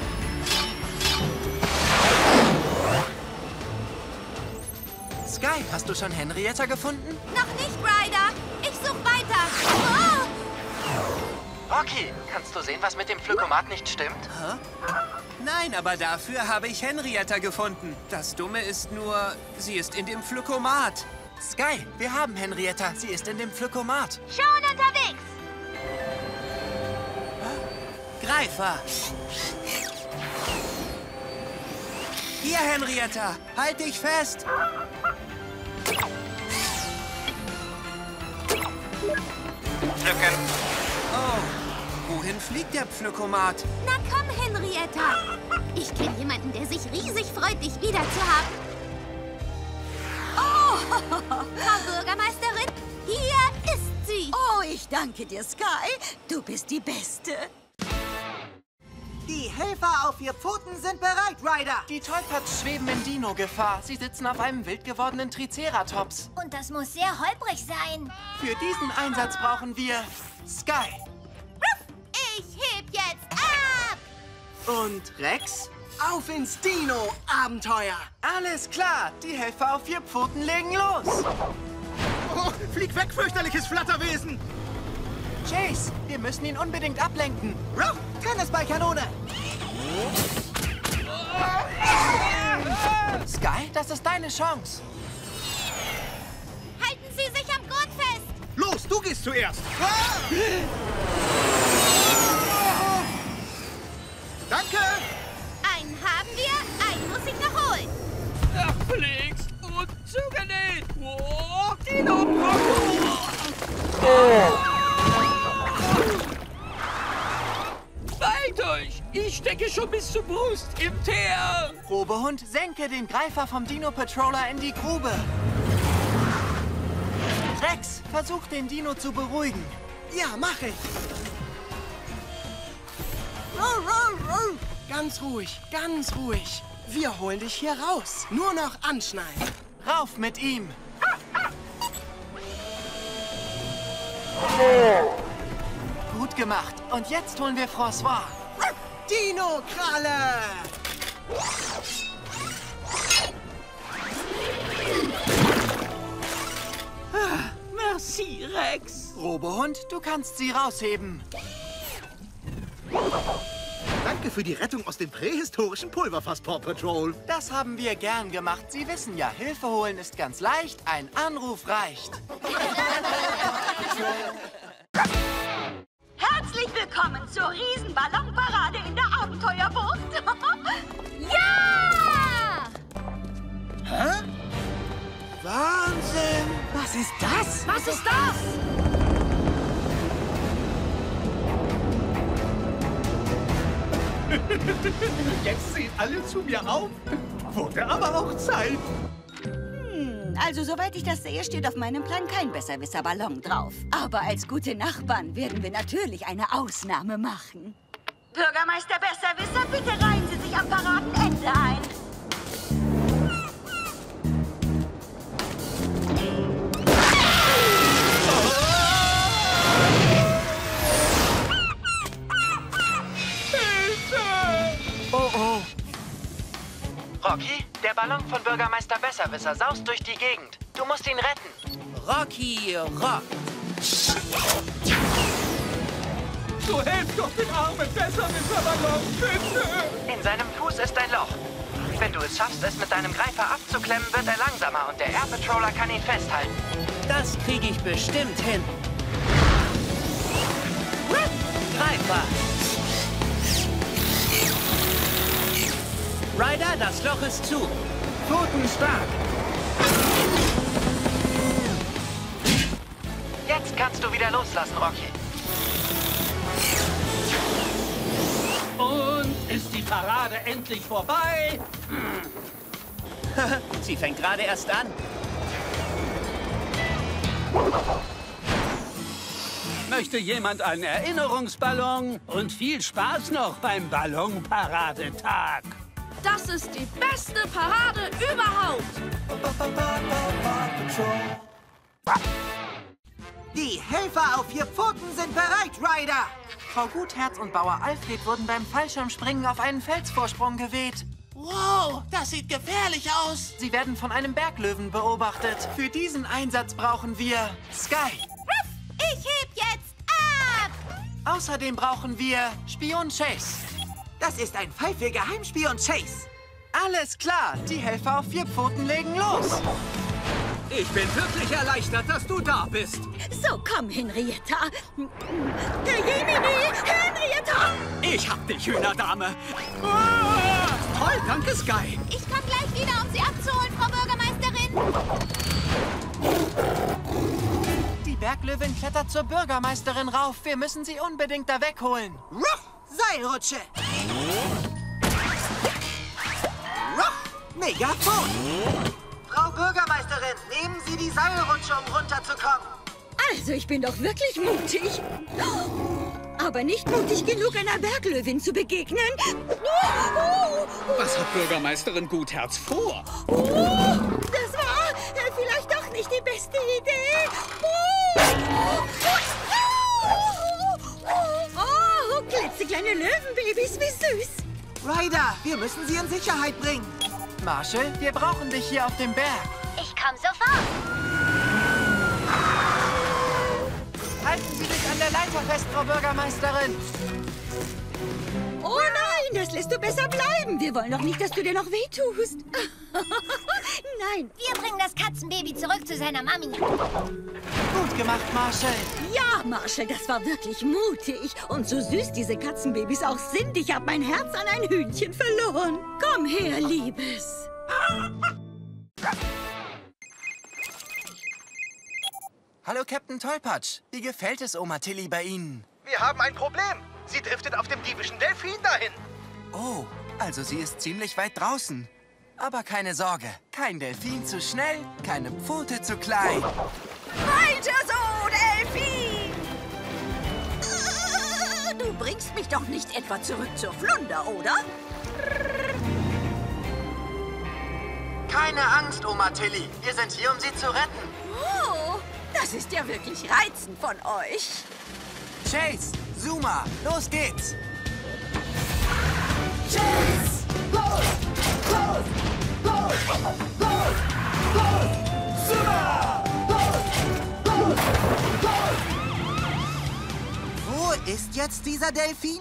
Speaker 2: Sky, hast du schon Henrietta gefunden?
Speaker 1: Noch nicht, Ryder. Ich suche weiter. Oh!
Speaker 2: Rocky, kannst du sehen, was mit dem Phlikomat nicht stimmt?
Speaker 4: Hä? Nein, aber dafür habe ich Henrietta gefunden. Das Dumme ist nur, sie ist in dem Phlikomat.
Speaker 2: Sky, wir haben Henrietta. Sie ist in dem Phlikomat.
Speaker 1: Schon unterwegs.
Speaker 2: Greifer. Hier, Henrietta, halt dich fest.
Speaker 8: Pflücken.
Speaker 4: Oh, wohin fliegt der Pflückomat?
Speaker 1: Na komm, Henrietta. Ich kenne jemanden, der sich riesig freut, dich wieder zu haben.
Speaker 9: Oh,
Speaker 1: Frau Bürgermeisterin, hier ist sie.
Speaker 9: Oh, ich danke dir, Sky. Du bist die Beste.
Speaker 12: Die Helfer auf 4 Pfoten sind bereit, Ryder.
Speaker 2: Die Tollpaps schweben in Dino-Gefahr. Sie sitzen auf einem wild gewordenen Triceratops.
Speaker 1: Und das muss sehr holprig sein.
Speaker 2: Für diesen Einsatz brauchen wir Sky.
Speaker 1: Ich heb jetzt ab.
Speaker 2: Und Rex?
Speaker 12: Auf ins Dino-Abenteuer.
Speaker 2: Alles klar, die Helfer auf 4 Pfoten legen los.
Speaker 11: Oh, flieg weg, fürchterliches Flatterwesen!
Speaker 2: Chase, wir müssen ihn unbedingt ablenken. Ruff, Tennisballkanone. Sky, das ist deine Chance.
Speaker 1: Halten Sie sich am Gurt fest.
Speaker 11: Los, du gehst zuerst! Danke!
Speaker 1: Einen haben wir, einen muss ich noch holen.
Speaker 6: Ach, fliegst und zugenäht. Oh, Dino Weit euch! Ich stecke schon bis zur Brust im Teer.
Speaker 2: Probehund, senke den Greifer vom Dino-Patroller in die Grube. Rex, versuch den Dino zu beruhigen.
Speaker 12: Ja, mach ich. Ganz ruhig, ganz ruhig. Wir holen dich hier raus. Nur noch anschneiden.
Speaker 2: Rauf mit ihm. Gut gemacht. Und jetzt holen wir François.
Speaker 12: Dino-Kralle!
Speaker 6: Merci, Rex.
Speaker 2: Robohund, du kannst sie rausheben.
Speaker 11: Danke für die Rettung aus dem prähistorischen Pulverfass, Paw Patrol.
Speaker 2: Das haben wir gern gemacht. Sie wissen ja, Hilfe holen ist ganz leicht. Ein Anruf reicht.
Speaker 7: Herzlich willkommen zur Riesenballonparade in der Abenteuerbucht.
Speaker 1: Ja!
Speaker 11: Hä?
Speaker 2: Wahnsinn!
Speaker 12: Was ist das?
Speaker 1: Was ist das?
Speaker 11: Jetzt sehen alle zu mir auf. Wurde aber auch Zeit.
Speaker 9: Also soweit ich das sehe, steht auf meinem Plan kein Besserwisser-Ballon drauf. Aber als gute Nachbarn werden wir natürlich eine Ausnahme machen.
Speaker 7: Bürgermeister Besserwisser, bitte reihen Sie sich am Paradenende ein.
Speaker 2: Oh, oh. Rocky, der Ballon von Bürgermeister Besserwisser saust durch die Gegend. Du musst ihn retten. Rocky, rock.
Speaker 11: So helft doch den armen Besserwisser-Ballon, bitte!
Speaker 2: In seinem Fuß ist ein Loch. Wenn du es schaffst, es mit deinem Greifer abzuklemmen, wird er langsamer und der Air Patroller kann ihn festhalten. Das kriege ich bestimmt hin. Greifer! Ryder, das Loch ist zu. Pfoten stark. Jetzt kannst du wieder loslassen, Rocky.
Speaker 3: Und ist die Parade endlich vorbei?
Speaker 2: Sie fängt gerade erst an.
Speaker 3: Möchte jemand einen Erinnerungsballon? Und viel Spaß noch beim Ballonparadetag.
Speaker 1: Das ist die beste Parade überhaupt.
Speaker 12: Die Helfer auf 4 Pfoten sind bereit, Ryder.
Speaker 2: Frau Gutherz und Bauer Alfred wurden beim Fallschirmspringen auf einen Felsvorsprung geweht. Wow, das sieht gefährlich aus. Sie werden von einem Berglöwen beobachtet. Für diesen Einsatz brauchen wir Sky.
Speaker 1: Ich heb jetzt ab.
Speaker 2: Außerdem brauchen wir Spion Chase.
Speaker 12: Das ist ein Pfeife-Geheimspion Chase.
Speaker 2: Alles klar, die Helfer auf 4 Pfoten legen los.
Speaker 14: Ich bin wirklich erleichtert, dass du da bist.
Speaker 9: So, komm, Henrietta. Der Jemini, Henrietta!
Speaker 14: Ich hab dich, Hühnerdame. Ah, toll, danke, Sky.
Speaker 1: Ich komme gleich wieder, um Sie abzuholen, Frau Bürgermeisterin.
Speaker 2: Die Berglöwin klettert zur Bürgermeisterin rauf. Wir müssen sie unbedingt da wegholen.
Speaker 18: Ruff, Seilrutsche. Ruff, Megafon. Frau Bürgermeisterin, nehmen Sie die Seilrutsche, um runterzukommen.
Speaker 9: Also, ich bin doch wirklich mutig. Aber nicht mutig genug, einer Berglöwin zu begegnen.
Speaker 14: Was hat Bürgermeisterin Gutherz vor?
Speaker 9: Das war vielleicht doch nicht die beste Idee. Oh, klitzekleine Löwenbabys, wie süß.
Speaker 18: Ryder, wir müssen sie in Sicherheit bringen.
Speaker 2: Marshall, wir brauchen dich hier auf dem Berg.
Speaker 1: Ich komme sofort.
Speaker 2: Halten Sie sich an der Leiter fest, Frau Bürgermeisterin.
Speaker 9: Oh nein, das lässt du besser bleiben. Wir wollen doch nicht, dass du dir noch wehtust. Nein.
Speaker 1: Wir bringen das Katzenbaby zurück zu seiner Mami.
Speaker 2: Gut gemacht, Marshall.
Speaker 9: Ja, Marshall, das war wirklich mutig. Und so süß diese Katzenbabys auch sind, ich habe mein Herz an ein Hühnchen verloren. Komm her, Liebes.
Speaker 2: Hallo, Captain Tollpatsch. Wie gefällt es Oma Tilly bei Ihnen?
Speaker 11: Wir haben ein Problem. Sie driftet auf dem diebischen Delfin dahin.
Speaker 2: Oh, also sie ist ziemlich weit draußen. Aber keine Sorge, kein Delfin zu schnell, keine Pfote zu klein.
Speaker 9: Weiter so, Delfin! Du bringst mich doch nicht etwa zurück zur Flunder, oder?
Speaker 2: Keine Angst, Oma Tilly. Wir sind hier, um Sie zu retten.
Speaker 9: Oh, das ist ja wirklich reizend von euch.
Speaker 2: Chase, Zuma, los geht's!
Speaker 18: Chase! Go! Go! Go! Go! Go! Zuma! Go! Go! Go! Wo ist jetzt dieser Delfin?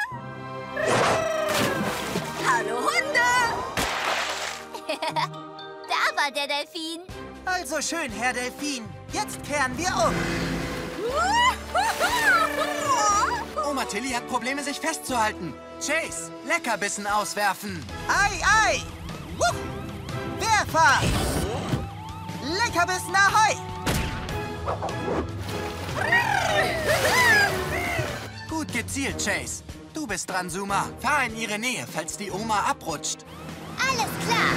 Speaker 9: Hallo, Hunde!
Speaker 1: Da war der Delfin.
Speaker 18: Also schön, Herr Delfin. Jetzt kehren wir um.
Speaker 2: Oma Tilly hat Probleme, sich festzuhalten. Chase, Leckerbissen auswerfen.
Speaker 18: Ei, ei! Wupp! Werfer! Leckerbissen ahoi!
Speaker 2: Gut gezielt, Chase. Du bist dran, Zuma. Fahr in ihre Nähe, falls die Oma abrutscht.
Speaker 1: Alles klar.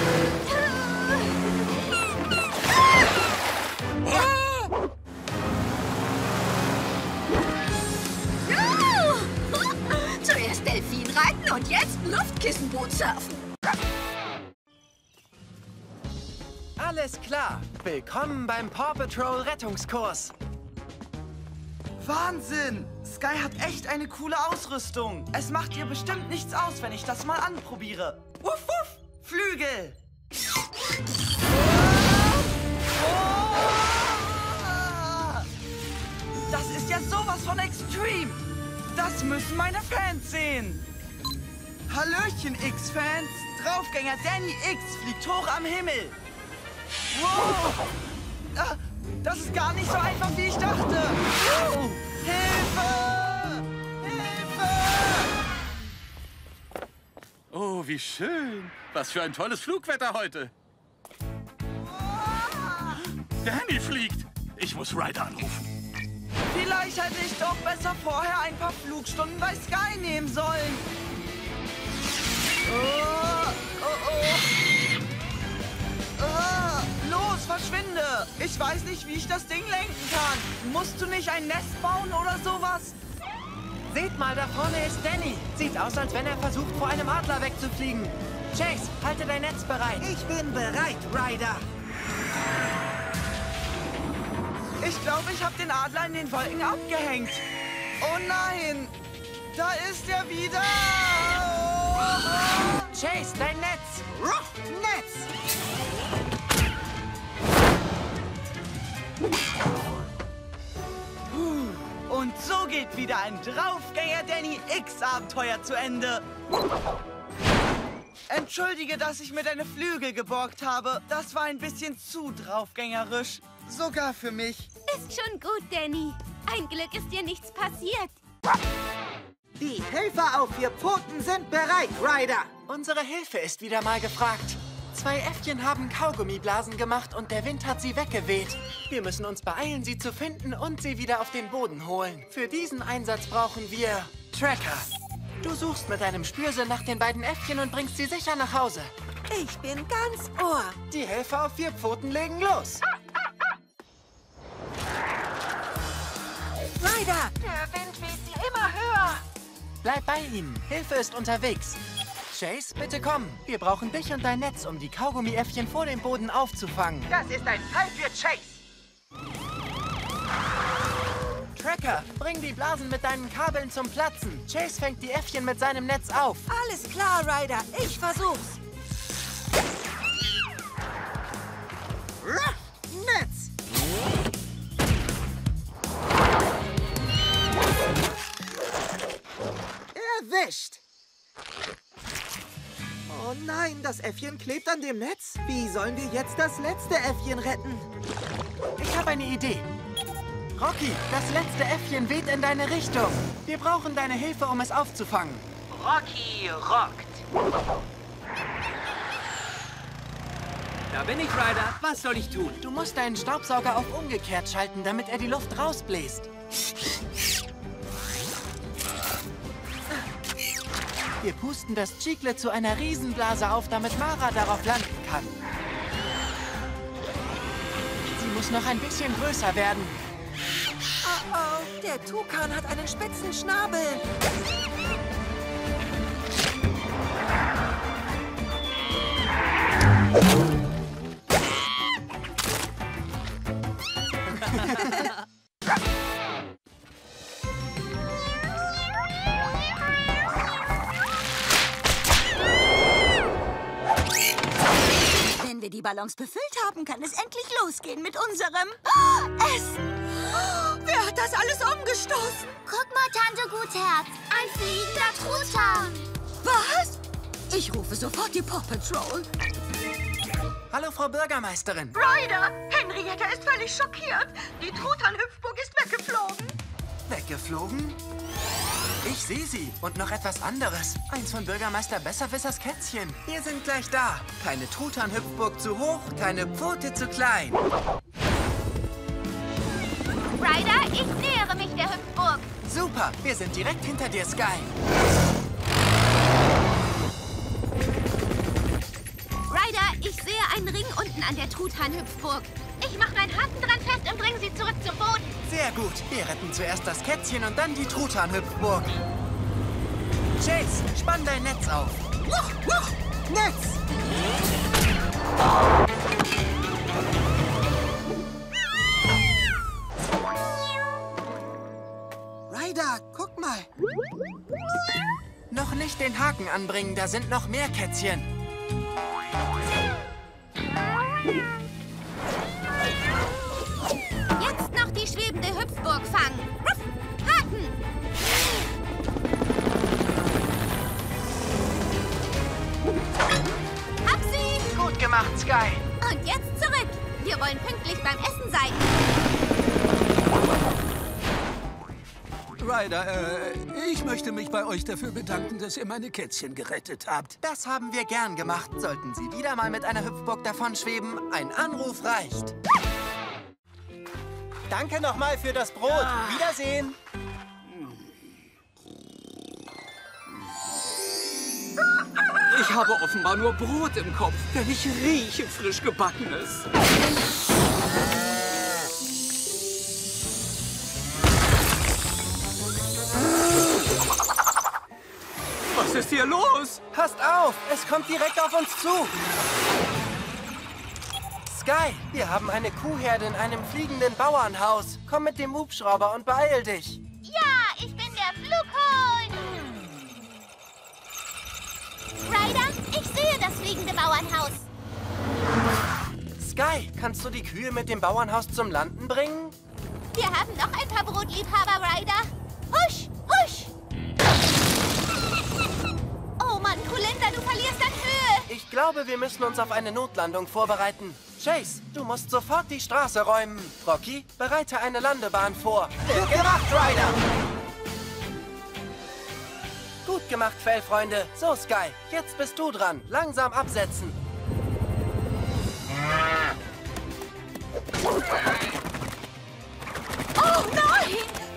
Speaker 9: Zuerst Delfin reiten und jetzt Luftkissenboot surfen.
Speaker 2: Alles klar. Willkommen beim Paw Patrol Rettungskurs.
Speaker 19: Wahnsinn! Sky hat echt eine coole Ausrüstung. Es macht ihr bestimmt nichts aus, wenn ich das mal anprobiere. Wuff, wuff! Flügel! Das ist ja sowas von extrem! Das müssen meine Fans sehen! Hallöchen, X-Fans! Draufgänger Danny X fliegt hoch am Himmel! Wow! Ah, das ist gar nicht so einfach, wie ich dachte! Hilfe! Hilfe!
Speaker 5: Oh, wie schön. Was für ein tolles Flugwetter heute. Danny fliegt. Ich muss Ryder anrufen.
Speaker 19: Vielleicht hätte ich doch besser vorher ein paar Flugstunden bei Sky nehmen sollen. Los, verschwinde! Ich weiß nicht, wie ich das Ding lenken kann. Musst du nicht ein Nest bauen oder sowas?
Speaker 2: Seht mal, da vorne ist Danny. Sieht aus, als wenn er versucht, vor einem Adler wegzufliegen. Chase, halte dein Netz bereit.
Speaker 18: Ich bin bereit, Ryder.
Speaker 19: Ich glaube, ich habe den Adler in den Wolken abgehängt. Oh nein! Da ist er wieder!
Speaker 2: Chase, dein Netz!
Speaker 18: Ruff, Netz!
Speaker 19: Und so geht wieder ein Draufgänger Danny X-Abenteuer zu Ende. Entschuldige, dass ich mir deine Flügel geborgt habe. Das war ein bisschen zu draufgängerisch. Sogar für mich.
Speaker 1: Ist schon gut, Danny. Ein Glück ist dir nichts passiert.
Speaker 18: Die Helfer auf 4 Pfoten sind bereit, Ryder.
Speaker 2: Unsere Hilfe ist wieder mal gefragt. 2 Äffchen haben Kaugummiblasen gemacht und der Wind hat sie weggeweht. Wir müssen uns beeilen, sie zu finden und sie wieder auf den Boden holen. Für diesen Einsatz brauchen wir Tracker. Du suchst mit deinem Spürsinn nach den beiden Äffchen und bringst sie sicher nach Hause.
Speaker 17: Ich bin ganz Ohr.
Speaker 2: Die Helfer auf 4 Pfoten legen los.
Speaker 17: Ryder!
Speaker 7: Der Wind weht sie immer höher.
Speaker 2: Bleib bei ihnen. Hilfe ist unterwegs. Chase, bitte komm. Wir brauchen dich und dein Netz, um die Kaugummi-Äffchen vor dem Boden aufzufangen.
Speaker 8: Das ist ein Fall für Chase.
Speaker 2: Tracker, bring die Blasen mit deinen Kabeln zum Platzen. Chase fängt die Äffchen mit seinem Netz auf.
Speaker 17: Alles klar, Ryder. Ich versuch's.
Speaker 18: Netz! Erwischt! Oh nein, das Äffchen klebt an dem Netz. Wie sollen wir jetzt das letzte Äffchen retten?
Speaker 2: Ich habe eine Idee. Rocky, das letzte Äffchen weht in deine Richtung. Wir brauchen deine Hilfe, um es aufzufangen.
Speaker 8: Rocky rockt.
Speaker 14: Da bin ich, Ryder. Was soll ich tun?
Speaker 2: Du musst deinen Staubsauger auf umgekehrt schalten, damit er die Luft rausbläst. Wir pusten das Chicle zu einer Riesenblase auf, damit Mara darauf landen kann. Sie muss noch ein bisschen größer werden.
Speaker 17: Oh oh, der Tukan hat einen spitzen Schnabel.
Speaker 9: Wenn wir die Ballons befüllt haben, kann es endlich losgehen mit unserem Essen. Wer hat das alles umgestoßen?
Speaker 1: Guck mal, Tante Gutherz. Ein fliegender Truthahn.
Speaker 9: Was? Ich rufe sofort die Paw Patrol.
Speaker 2: Hallo, Frau Bürgermeisterin.
Speaker 7: Ryder, Henrietta ist völlig schockiert. Die Truthahn-Hüpfburg ist weggeflogen.
Speaker 2: Weggeflogen? Ich sehe sie. Und noch etwas anderes. Eins von Bürgermeister Besserwissers Kätzchen. Wir sind gleich da. Keine Truthahn-Hüpfburg zu hoch, keine Pfote zu klein.
Speaker 1: Ryder, ich nähere mich der Hüpfburg.
Speaker 2: Super, wir sind direkt hinter dir, Sky.
Speaker 1: Ryder, ich sehe einen Ring unten an der Truthahn-Hüpfburg. Ich mache meinen Haken dran fest und bringe sie zurück zum Boden.
Speaker 2: Sehr gut. Wir retten zuerst das Kätzchen und dann die Truthahn-Hüpfburg. Chase, spann dein Netz auf.
Speaker 18: Netz! Ryder, guck mal.
Speaker 2: Noch nicht den Haken anbringen, da sind noch mehr Kätzchen.
Speaker 1: Jetzt noch die schwebende Hüpfburg fangen. Haken! Hab sie!
Speaker 2: Gut gemacht, Sky.
Speaker 1: Und jetzt zurück. Wir wollen pünktlich beim Essen sein.
Speaker 3: Ryder, ich möchte mich bei euch dafür bedanken, dass ihr meine Kätzchen gerettet habt.
Speaker 2: Das haben wir gern gemacht. Sollten Sie wieder mal mit einer Hüpfburg davonschweben, ein Anruf reicht.
Speaker 18: Danke nochmal für das Brot. Wiedersehen.
Speaker 14: Ich habe offenbar nur Brot im Kopf, denn ich rieche frisch Gebackenes. Was ist hier los?
Speaker 2: Passt auf, es kommt direkt auf uns zu. Sky, wir haben eine Kuhherde in einem fliegenden Bauernhaus. Komm mit dem Hubschrauber und beeil dich.
Speaker 1: Ja, ich bin der Flughund. Ryder, ich sehe das fliegende Bauernhaus.
Speaker 2: Sky, kannst du die Kühe mit dem Bauernhaus zum Landen bringen?
Speaker 1: Wir haben noch ein paar Brotliebhaber, Ryder. Husch, husch. Oh Mann, Kulinda, du verlierst an Höhe.
Speaker 2: Ich glaube, wir müssen uns auf eine Notlandung vorbereiten. Chase, du musst sofort die Straße räumen. Rocky, bereite eine Landebahn vor.
Speaker 18: Wird gemacht, Ryder!
Speaker 2: Gut gemacht, Fellfreunde. So, Sky, jetzt bist du dran. Langsam absetzen.
Speaker 9: Oh nein!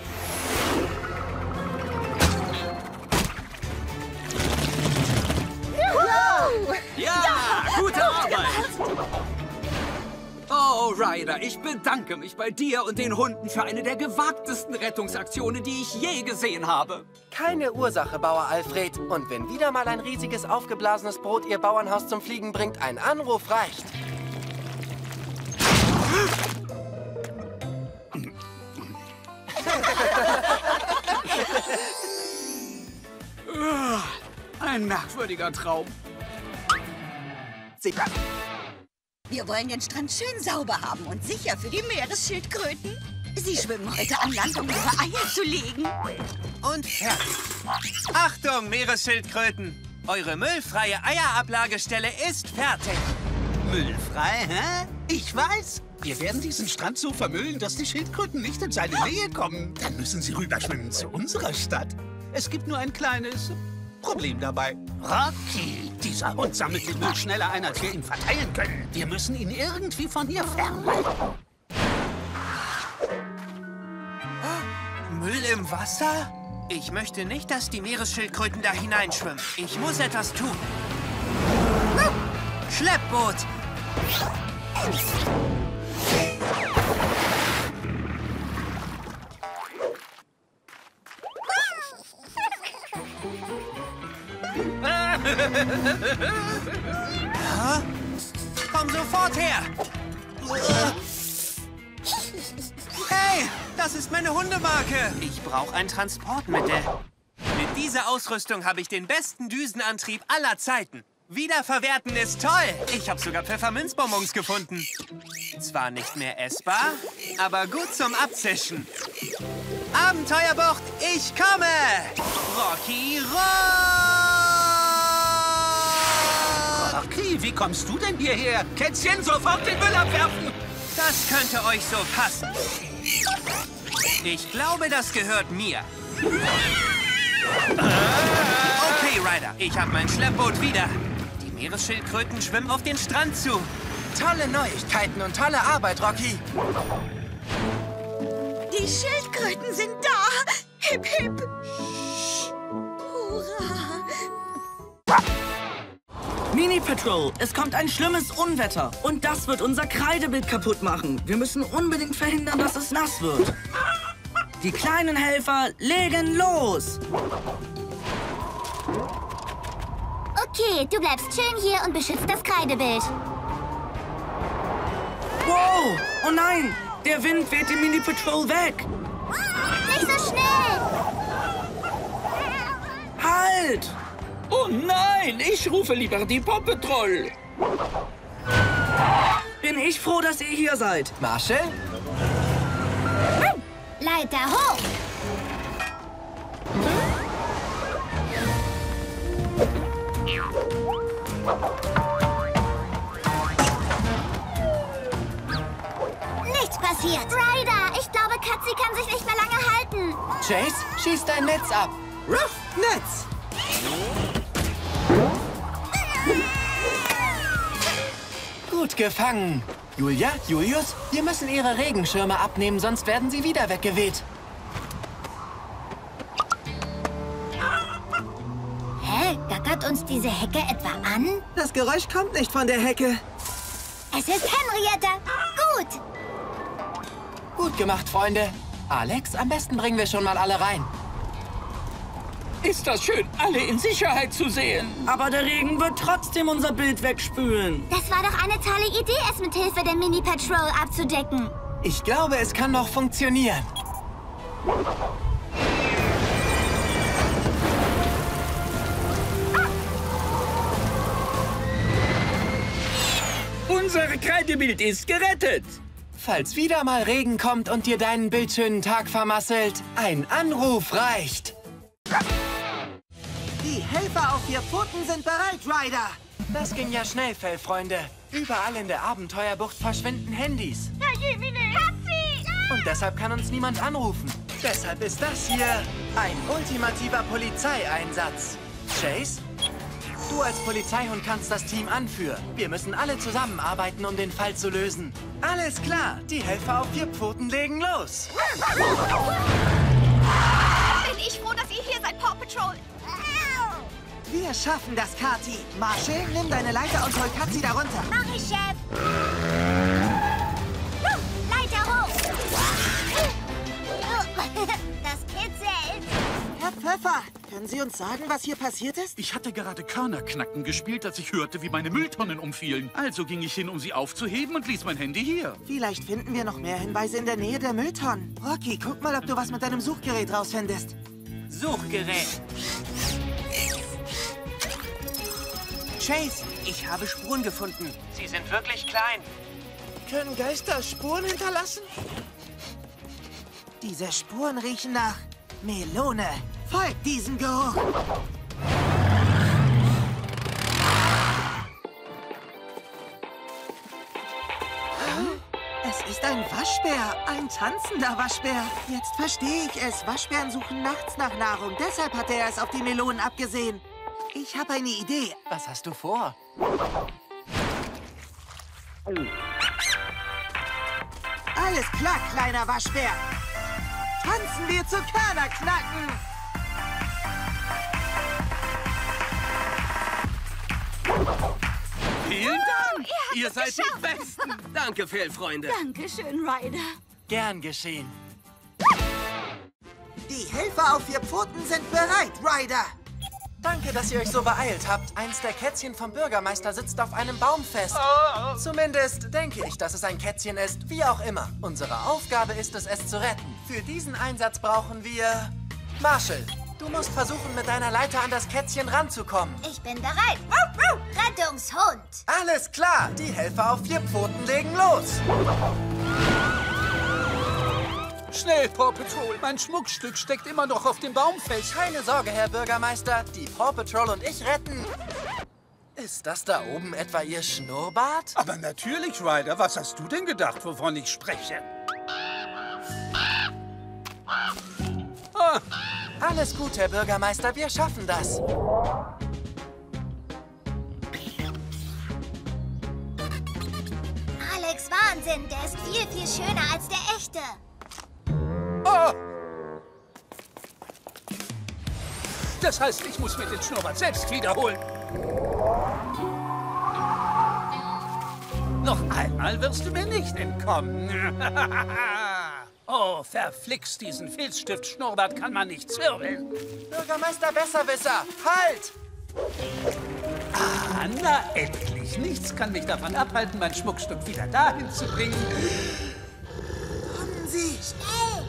Speaker 14: Ja, gute Arbeit! Oh, Ryder, ich bedanke mich bei dir und den Hunden für eine der gewagtesten Rettungsaktionen, die ich je gesehen habe.
Speaker 2: Keine Ursache, Bauer Alfred. Und wenn wieder mal ein riesiges, aufgeblasenes Brot Ihr Bauernhaus zum Fliegen bringt, ein Anruf reicht.
Speaker 14: Ein merkwürdiger Traum.
Speaker 9: Wir wollen den Strand schön sauber haben und sicher für die Meeresschildkröten. Sie schwimmen heute an Land, um ihre Eier zu legen.
Speaker 4: Und fertig. Achtung, Meeresschildkröten! Eure müllfreie Eierablagestelle ist fertig.
Speaker 3: Müllfrei, hä? Ich weiß. Wir werden diesen Strand so vermüllen, dass die Schildkröten nicht in seine Nähe kommen. Dann müssen sie rüberschwimmen zu unserer Stadt. Es gibt nur ein kleines Problem dabei. Rocky, dieser Hund sammelt den Müll schneller ein, als wir ihn verteilen können. Wir müssen ihn irgendwie von hier fernhalten.
Speaker 4: Müll im Wasser? Ich möchte nicht, dass die Meeresschildkröten da hineinschwimmen. Ich muss etwas tun. Schleppboot! Komm sofort her! Hey, das ist meine Hundemarke. Ich brauche ein Transportmittel. Mit dieser Ausrüstung habe ich den besten Düsenantrieb aller Zeiten. Wiederverwerten ist toll. Ich habe sogar Pfefferminzbonbons gefunden. Zwar nicht mehr essbar, aber gut zum Abzischen. Abenteuerbucht, ich komme! Rocky Rock!
Speaker 3: Rocky, wie kommst du denn hierher? Kätzchen, sofort den Müll abwerfen!
Speaker 4: Das könnte euch so passen. Ich glaube, das gehört mir. Okay, Ryder, ich habe mein Schleppboot wieder. Die Meeresschildkröten schwimmen auf den Strand zu.
Speaker 2: Tolle Neuigkeiten und tolle Arbeit, Rocky.
Speaker 9: Die Schildkröten sind da. Hip, hip. Hurra.
Speaker 19: Mini Patrol, es kommt ein schlimmes Unwetter. Und das wird unser Kreidebild kaputt machen. Wir müssen unbedingt verhindern, dass es nass wird. Die kleinen Helfer legen los.
Speaker 1: Okay, du bleibst schön hier und beschützt das Kreidebild.
Speaker 19: Wow! Oh nein! Der Wind weht die Mini Patrol weg.
Speaker 1: Nicht so schnell!
Speaker 19: Halt!
Speaker 6: Oh nein, ich rufe lieber die Paw Patrol.
Speaker 19: Bin ich froh, dass ihr hier seid.
Speaker 2: Marshall?
Speaker 1: Leiter hoch! Nichts passiert. Ryder, ich glaube, Katzi kann sich nicht mehr lange halten.
Speaker 2: Chase, schieß dein Netz ab. Ruff, Netz! Gut gefangen. Julia, Julius, wir müssen ihre Regenschirme abnehmen, sonst werden sie wieder weggeweht.
Speaker 1: Hä? Gackert uns diese Hecke etwa an?
Speaker 18: Das Geräusch kommt nicht von der Hecke.
Speaker 1: Es ist Henrietta. Gut.
Speaker 2: Gut gemacht, Freunde. Alex, am besten bringen wir schon mal alle rein.
Speaker 6: Ist das schön, alle in Sicherheit zu sehen.
Speaker 19: Aber der Regen wird trotzdem unser Bild wegspülen.
Speaker 1: Das war doch eine tolle Idee, es mit Hilfe der Mini Patrol abzudecken.
Speaker 2: Ich glaube, es kann noch funktionieren.
Speaker 6: Unser Kreidebild ist gerettet.
Speaker 2: Falls wieder mal Regen kommt und dir deinen bildschönen Tag vermasselt, ein Anruf reicht.
Speaker 18: Die Helfer auf 4 Pfoten sind bereit, Ryder.
Speaker 2: Das ging ja schnell, Fellfreunde. Überall in der Abenteuerbucht verschwinden Handys.
Speaker 1: Herr Jemine! Katzi!
Speaker 2: Und deshalb kann uns niemand anrufen. Deshalb ist das hier ein ultimativer Polizeieinsatz. Chase, du als Polizeihund kannst das Team anführen. Wir müssen alle zusammenarbeiten, um den Fall zu lösen. Alles klar, die Helfer auf 4 Pfoten legen los.
Speaker 1: Bin ich froh, dass ihr hier seid, Paw Patrol.
Speaker 18: Wir schaffen das, Kati. Marshall, nimm deine Leiter und hol Katzi da runter.
Speaker 1: Mach ich, Chef. Leiter hoch. Das kitzelt.
Speaker 18: Herr Pfeffer, können Sie uns sagen, was hier passiert ist?
Speaker 10: Ich hatte gerade Körnerknacken gespielt, als ich hörte, wie meine Mülltonnen umfielen. Also ging ich hin, um sie aufzuheben und ließ mein Handy hier.
Speaker 18: Vielleicht finden wir noch mehr Hinweise in der Nähe der Mülltonnen. Rocky, guck mal, ob du was mit deinem Suchgerät rausfindest.
Speaker 4: Suchgerät. Chase, ich habe Spuren gefunden. Sie sind wirklich klein.
Speaker 12: Können Geister Spuren hinterlassen?
Speaker 18: Diese Spuren riechen nach Melone. Folgt diesem Geruch. Es ist ein Waschbär, ein tanzender Waschbär. Jetzt verstehe ich es. Waschbären suchen nachts nach Nahrung. Deshalb hat er es auf die Melonen abgesehen. Ich habe eine Idee.
Speaker 2: Was hast du vor?
Speaker 18: Alles klar, kleiner Waschbär. Tanzen wir zu Körnerknacken.
Speaker 14: Vielen Dank! Ihr seid die Besten! Danke, Fehlfreunde.
Speaker 9: Dankeschön, Ryder.
Speaker 2: Gern geschehen.
Speaker 18: Die Helfer auf 4 Pfoten sind bereit, Ryder.
Speaker 2: Danke, dass ihr euch so beeilt habt. Eins der Kätzchen vom Bürgermeister sitzt auf einem Baum fest. Zumindest denke ich, dass es ein Kätzchen ist. Wie auch immer. Unsere Aufgabe ist es, es zu retten. Für diesen Einsatz brauchen wir... Marshall, du musst versuchen, mit deiner Leiter an das Kätzchen ranzukommen.
Speaker 1: Ich bin bereit. Rettungshund.
Speaker 2: Alles klar. Die Helfer auf 4 Pfoten legen los.
Speaker 3: Schnell, Paw Patrol. Mein Schmuckstück steckt immer noch auf dem Baum fest.
Speaker 2: Keine Sorge, Herr Bürgermeister. Die Paw Patrol und ich retten. Ist das da oben etwa Ihr Schnurrbart?
Speaker 10: Aber natürlich, Ryder. Was hast du denn gedacht, wovon ich spreche?
Speaker 2: Alles gut, Herr Bürgermeister. Wir schaffen das.
Speaker 1: Alex, Wahnsinn. Der ist viel, viel schöner als der echte.
Speaker 10: Oh! Das heißt, ich muss mir den Schnurrbart selbst wiederholen. Noch einmal wirst du mir nicht entkommen. Oh, verflixt, diesen Filzstift-Schnurrbart kann man nicht zwirbeln.
Speaker 2: Bürgermeister Besserwisser, halt!
Speaker 3: Ah, na endlich. Nichts kann mich davon abhalten, mein Schmuckstück wieder dahin zu bringen.
Speaker 18: Kommen Sie!
Speaker 1: Schnell!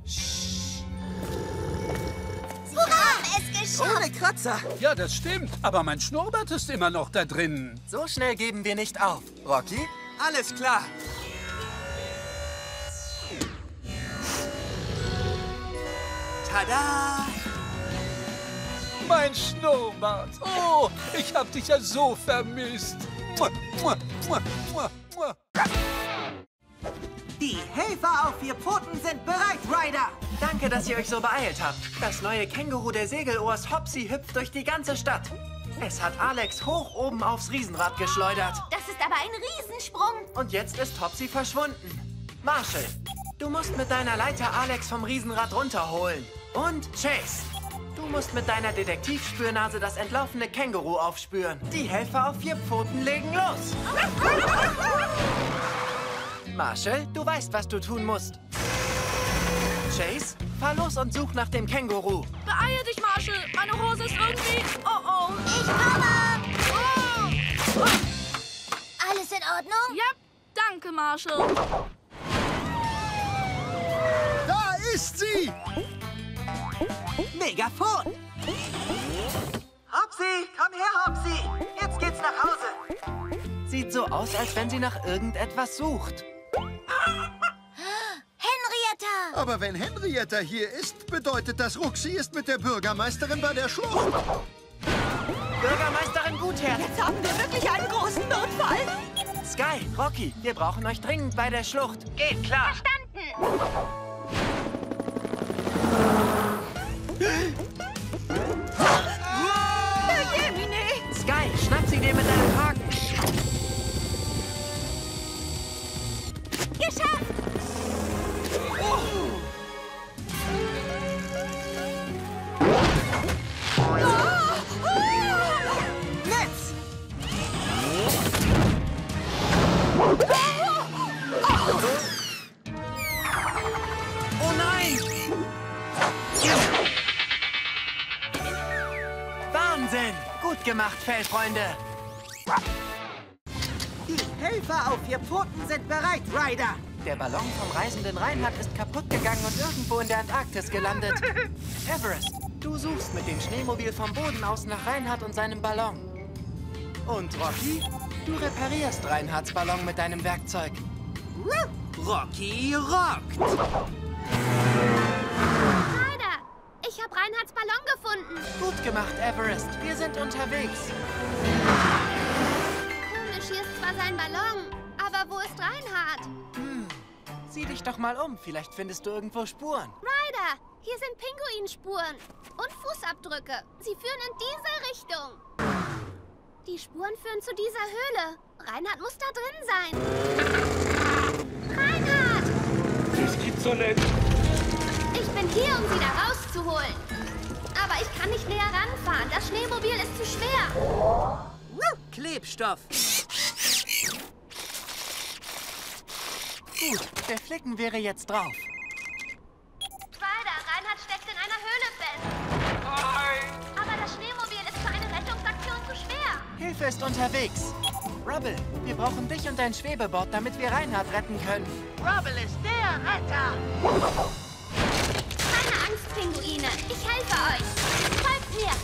Speaker 1: Sie haben es geschafft!
Speaker 18: Ohne Kratzer!
Speaker 3: Ja, das stimmt. Aber mein Schnurrbart ist immer noch da drin.
Speaker 2: So schnell geben wir nicht auf. Rocky?
Speaker 4: Alles klar. Tada!
Speaker 3: Mein Schnurrbart. Oh, ich hab dich ja so vermisst. Mua, mua, mua, mua, mua.
Speaker 18: Die Helfer auf 4 Pfoten sind bereit, Ryder.
Speaker 2: Danke, dass ihr euch so beeilt habt. Das neue Känguru der Segelohrs Hopsi hüpft durch die ganze Stadt. Es hat Alex hoch oben aufs Riesenrad geschleudert.
Speaker 1: Das ist aber ein Riesensprung.
Speaker 2: Und jetzt ist Hopsi verschwunden. Marshall, du musst mit deiner Leiter Alex vom Riesenrad runterholen. Und Chase, du musst mit deiner Detektivspürnase das entlaufene Känguru aufspüren. Die Helfer auf 4 Pfoten legen los. Marshall, du weißt, was du tun musst. Chase, fahr los und such nach dem Känguru.
Speaker 15: Beeile dich, Marshall. Meine Hose ist irgendwie... Oh, oh.
Speaker 1: Ich komme! Oh. Alles in Ordnung?
Speaker 15: Ja, danke, Marshall.
Speaker 3: Da ist sie!
Speaker 18: Megafon! Hopsi, komm her, Hopsi! Jetzt geht's nach Hause.
Speaker 2: Sieht so aus, als wenn sie nach irgendetwas sucht.
Speaker 1: Henrietta!
Speaker 20: Aber wenn Henrietta hier ist, bedeutet das, Ruxi ist mit der Bürgermeisterin bei der Schlucht.
Speaker 2: Bürgermeisterin Gutherz!
Speaker 9: Jetzt haben wir wirklich einen großen Notfall.
Speaker 2: Sky, Rocky, wir brauchen euch dringend bei der Schlucht. Geht klar.
Speaker 1: Verstanden!
Speaker 12: Problem mit deinem Haken.
Speaker 1: Geschafft!
Speaker 12: Netz! Oh nein! Wahnsinn! Gut gemacht, Fellfreunde!
Speaker 18: Die Helfer auf 4 Pfoten sind bereit, Ryder!
Speaker 2: Der Ballon vom reisenden Reinhard ist kaputt gegangen und irgendwo in der Antarktis gelandet. Everest, du suchst mit dem Schneemobil vom Boden aus nach Reinhard und seinem Ballon. Und Rocky, du reparierst Reinhards Ballon mit deinem Werkzeug.
Speaker 4: Rocky rockt!
Speaker 1: Ryder, ich habe Reinhards Ballon gefunden.
Speaker 2: Gut gemacht, Everest. Wir sind unterwegs.
Speaker 1: Komisch, hier ist zwar sein Ballon, aber wo ist Reinhard?
Speaker 2: Sieh dich doch mal um. Vielleicht findest du irgendwo Spuren.
Speaker 1: Ryder, hier sind Pinguinspuren und Fußabdrücke. Sie führen in diese Richtung. Die Spuren führen zu dieser Höhle. Reinhard muss da drin sein. Reinhard!
Speaker 16: Das gibt's doch nicht.
Speaker 1: Ich bin hier, um sie da rauszuholen. Aber ich kann nicht näher ranfahren. Das Schneemobil ist zu schwer.
Speaker 2: Klebstoff. Gut, der Flecken wäre jetzt drauf.
Speaker 1: Ryder, Reinhard steckt in einer Höhle fest. Aber das Schneemobil ist für eine Rettungsaktion zu schwer.
Speaker 2: Hilfe ist unterwegs. Rubble, wir brauchen dich und dein Schwebeboard, damit wir Reinhard retten können.
Speaker 8: Rubble ist der Retter.
Speaker 1: Keine Angst, Pinguine. Ich helfe euch. Folgt mir.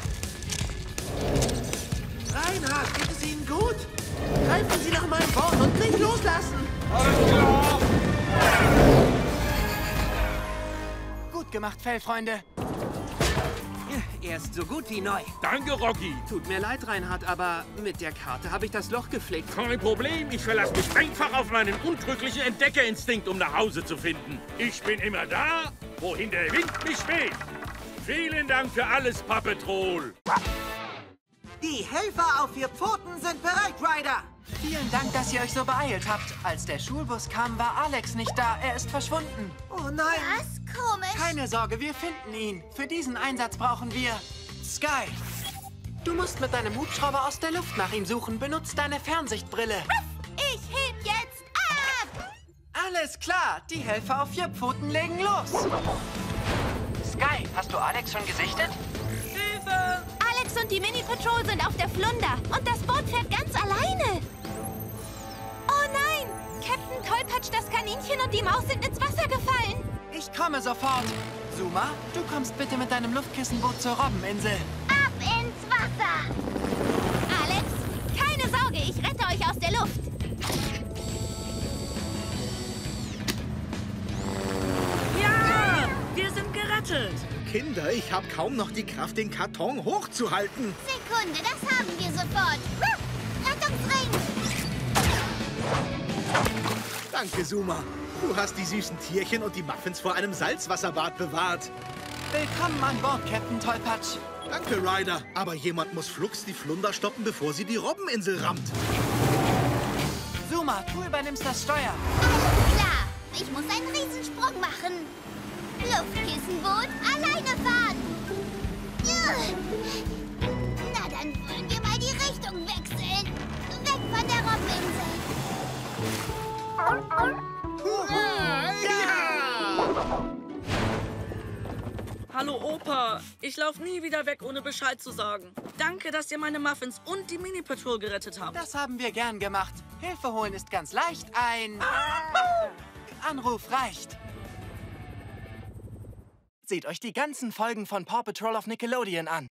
Speaker 12: Reinhard, geht es Ihnen gut? Greifen Sie nach meinem Board und nicht loslassen!
Speaker 2: Gut gemacht, Fellfreunde.
Speaker 4: Er ist so gut wie neu.
Speaker 16: Danke, Rocky.
Speaker 4: Tut mir leid, Reinhard, aber mit der Karte habe ich das Loch geflickt.
Speaker 16: Kein Problem. Ich verlasse mich einfach auf meinen untrüglichen Entdeckerinstinkt, um nach Hause zu finden. Ich bin immer da, wohin der Wind mich weht. Vielen Dank für alles, Paw Patrol.
Speaker 18: Die Helfer auf 4 Pfoten sind bereit, Ryder!
Speaker 2: Vielen Dank, dass ihr euch so beeilt habt. Als der Schulbus kam, war Alex nicht da. Er ist verschwunden.
Speaker 18: Oh nein!
Speaker 1: Was? Komisch.
Speaker 2: Keine Sorge, wir finden ihn. Für diesen Einsatz brauchen wir Sky. Du musst mit deinem Hubschrauber aus der Luft nach ihm suchen. Benutzt deine Fernsichtbrille.
Speaker 1: Ich heb jetzt ab!
Speaker 2: Alles klar. Die Helfer auf 4 Pfoten legen los. Sky, hast du Alex schon gesichtet?
Speaker 1: Hilfe! Alex und die Mini-Patrol sind auf der Flunder. Und das Boot fährt ganz alleine. Oh nein! Captain Tollpatsch, das Kaninchen und die Maus sind ins Wasser gefallen.
Speaker 2: Ich komme sofort. Zuma, du kommst bitte mit deinem Luftkissenboot zur Robbeninsel.
Speaker 1: Ab ins Wasser! Alex, keine Sorge, ich rette euch aus der Luft.
Speaker 15: Ja! Wir sind gerettet!
Speaker 11: Kinder, ich habe kaum noch die Kraft, den Karton hochzuhalten.
Speaker 1: Sekunde, das haben wir sofort. Rettungsring!
Speaker 11: Danke, Zuma. Du hast die süßen Tierchen und die Muffins vor einem Salzwasserbad bewahrt.
Speaker 2: Willkommen an Bord, Captain Tollpatsch.
Speaker 11: Danke, Ryder. Aber jemand muss flugs die Flunder stoppen, bevor sie die Robbeninsel rammt.
Speaker 2: Zuma, du übernimmst das Steuer.
Speaker 1: Alles klar, ich muss einen Riesensprung machen. Luftkissenboot, alleine fahren. Na, dann wollen wir mal die Richtung wechseln. Weg von der Robbeninsel.
Speaker 15: Hallo Opa, ich laufe nie wieder weg, ohne Bescheid zu sagen. Danke, dass ihr meine Muffins und die Mini-Patrol gerettet habt.
Speaker 2: Das haben wir gern gemacht. Hilfe holen ist ganz leicht. Ein Anruf reicht. Seht euch die ganzen Folgen von Paw Patrol auf Nickelodeon an.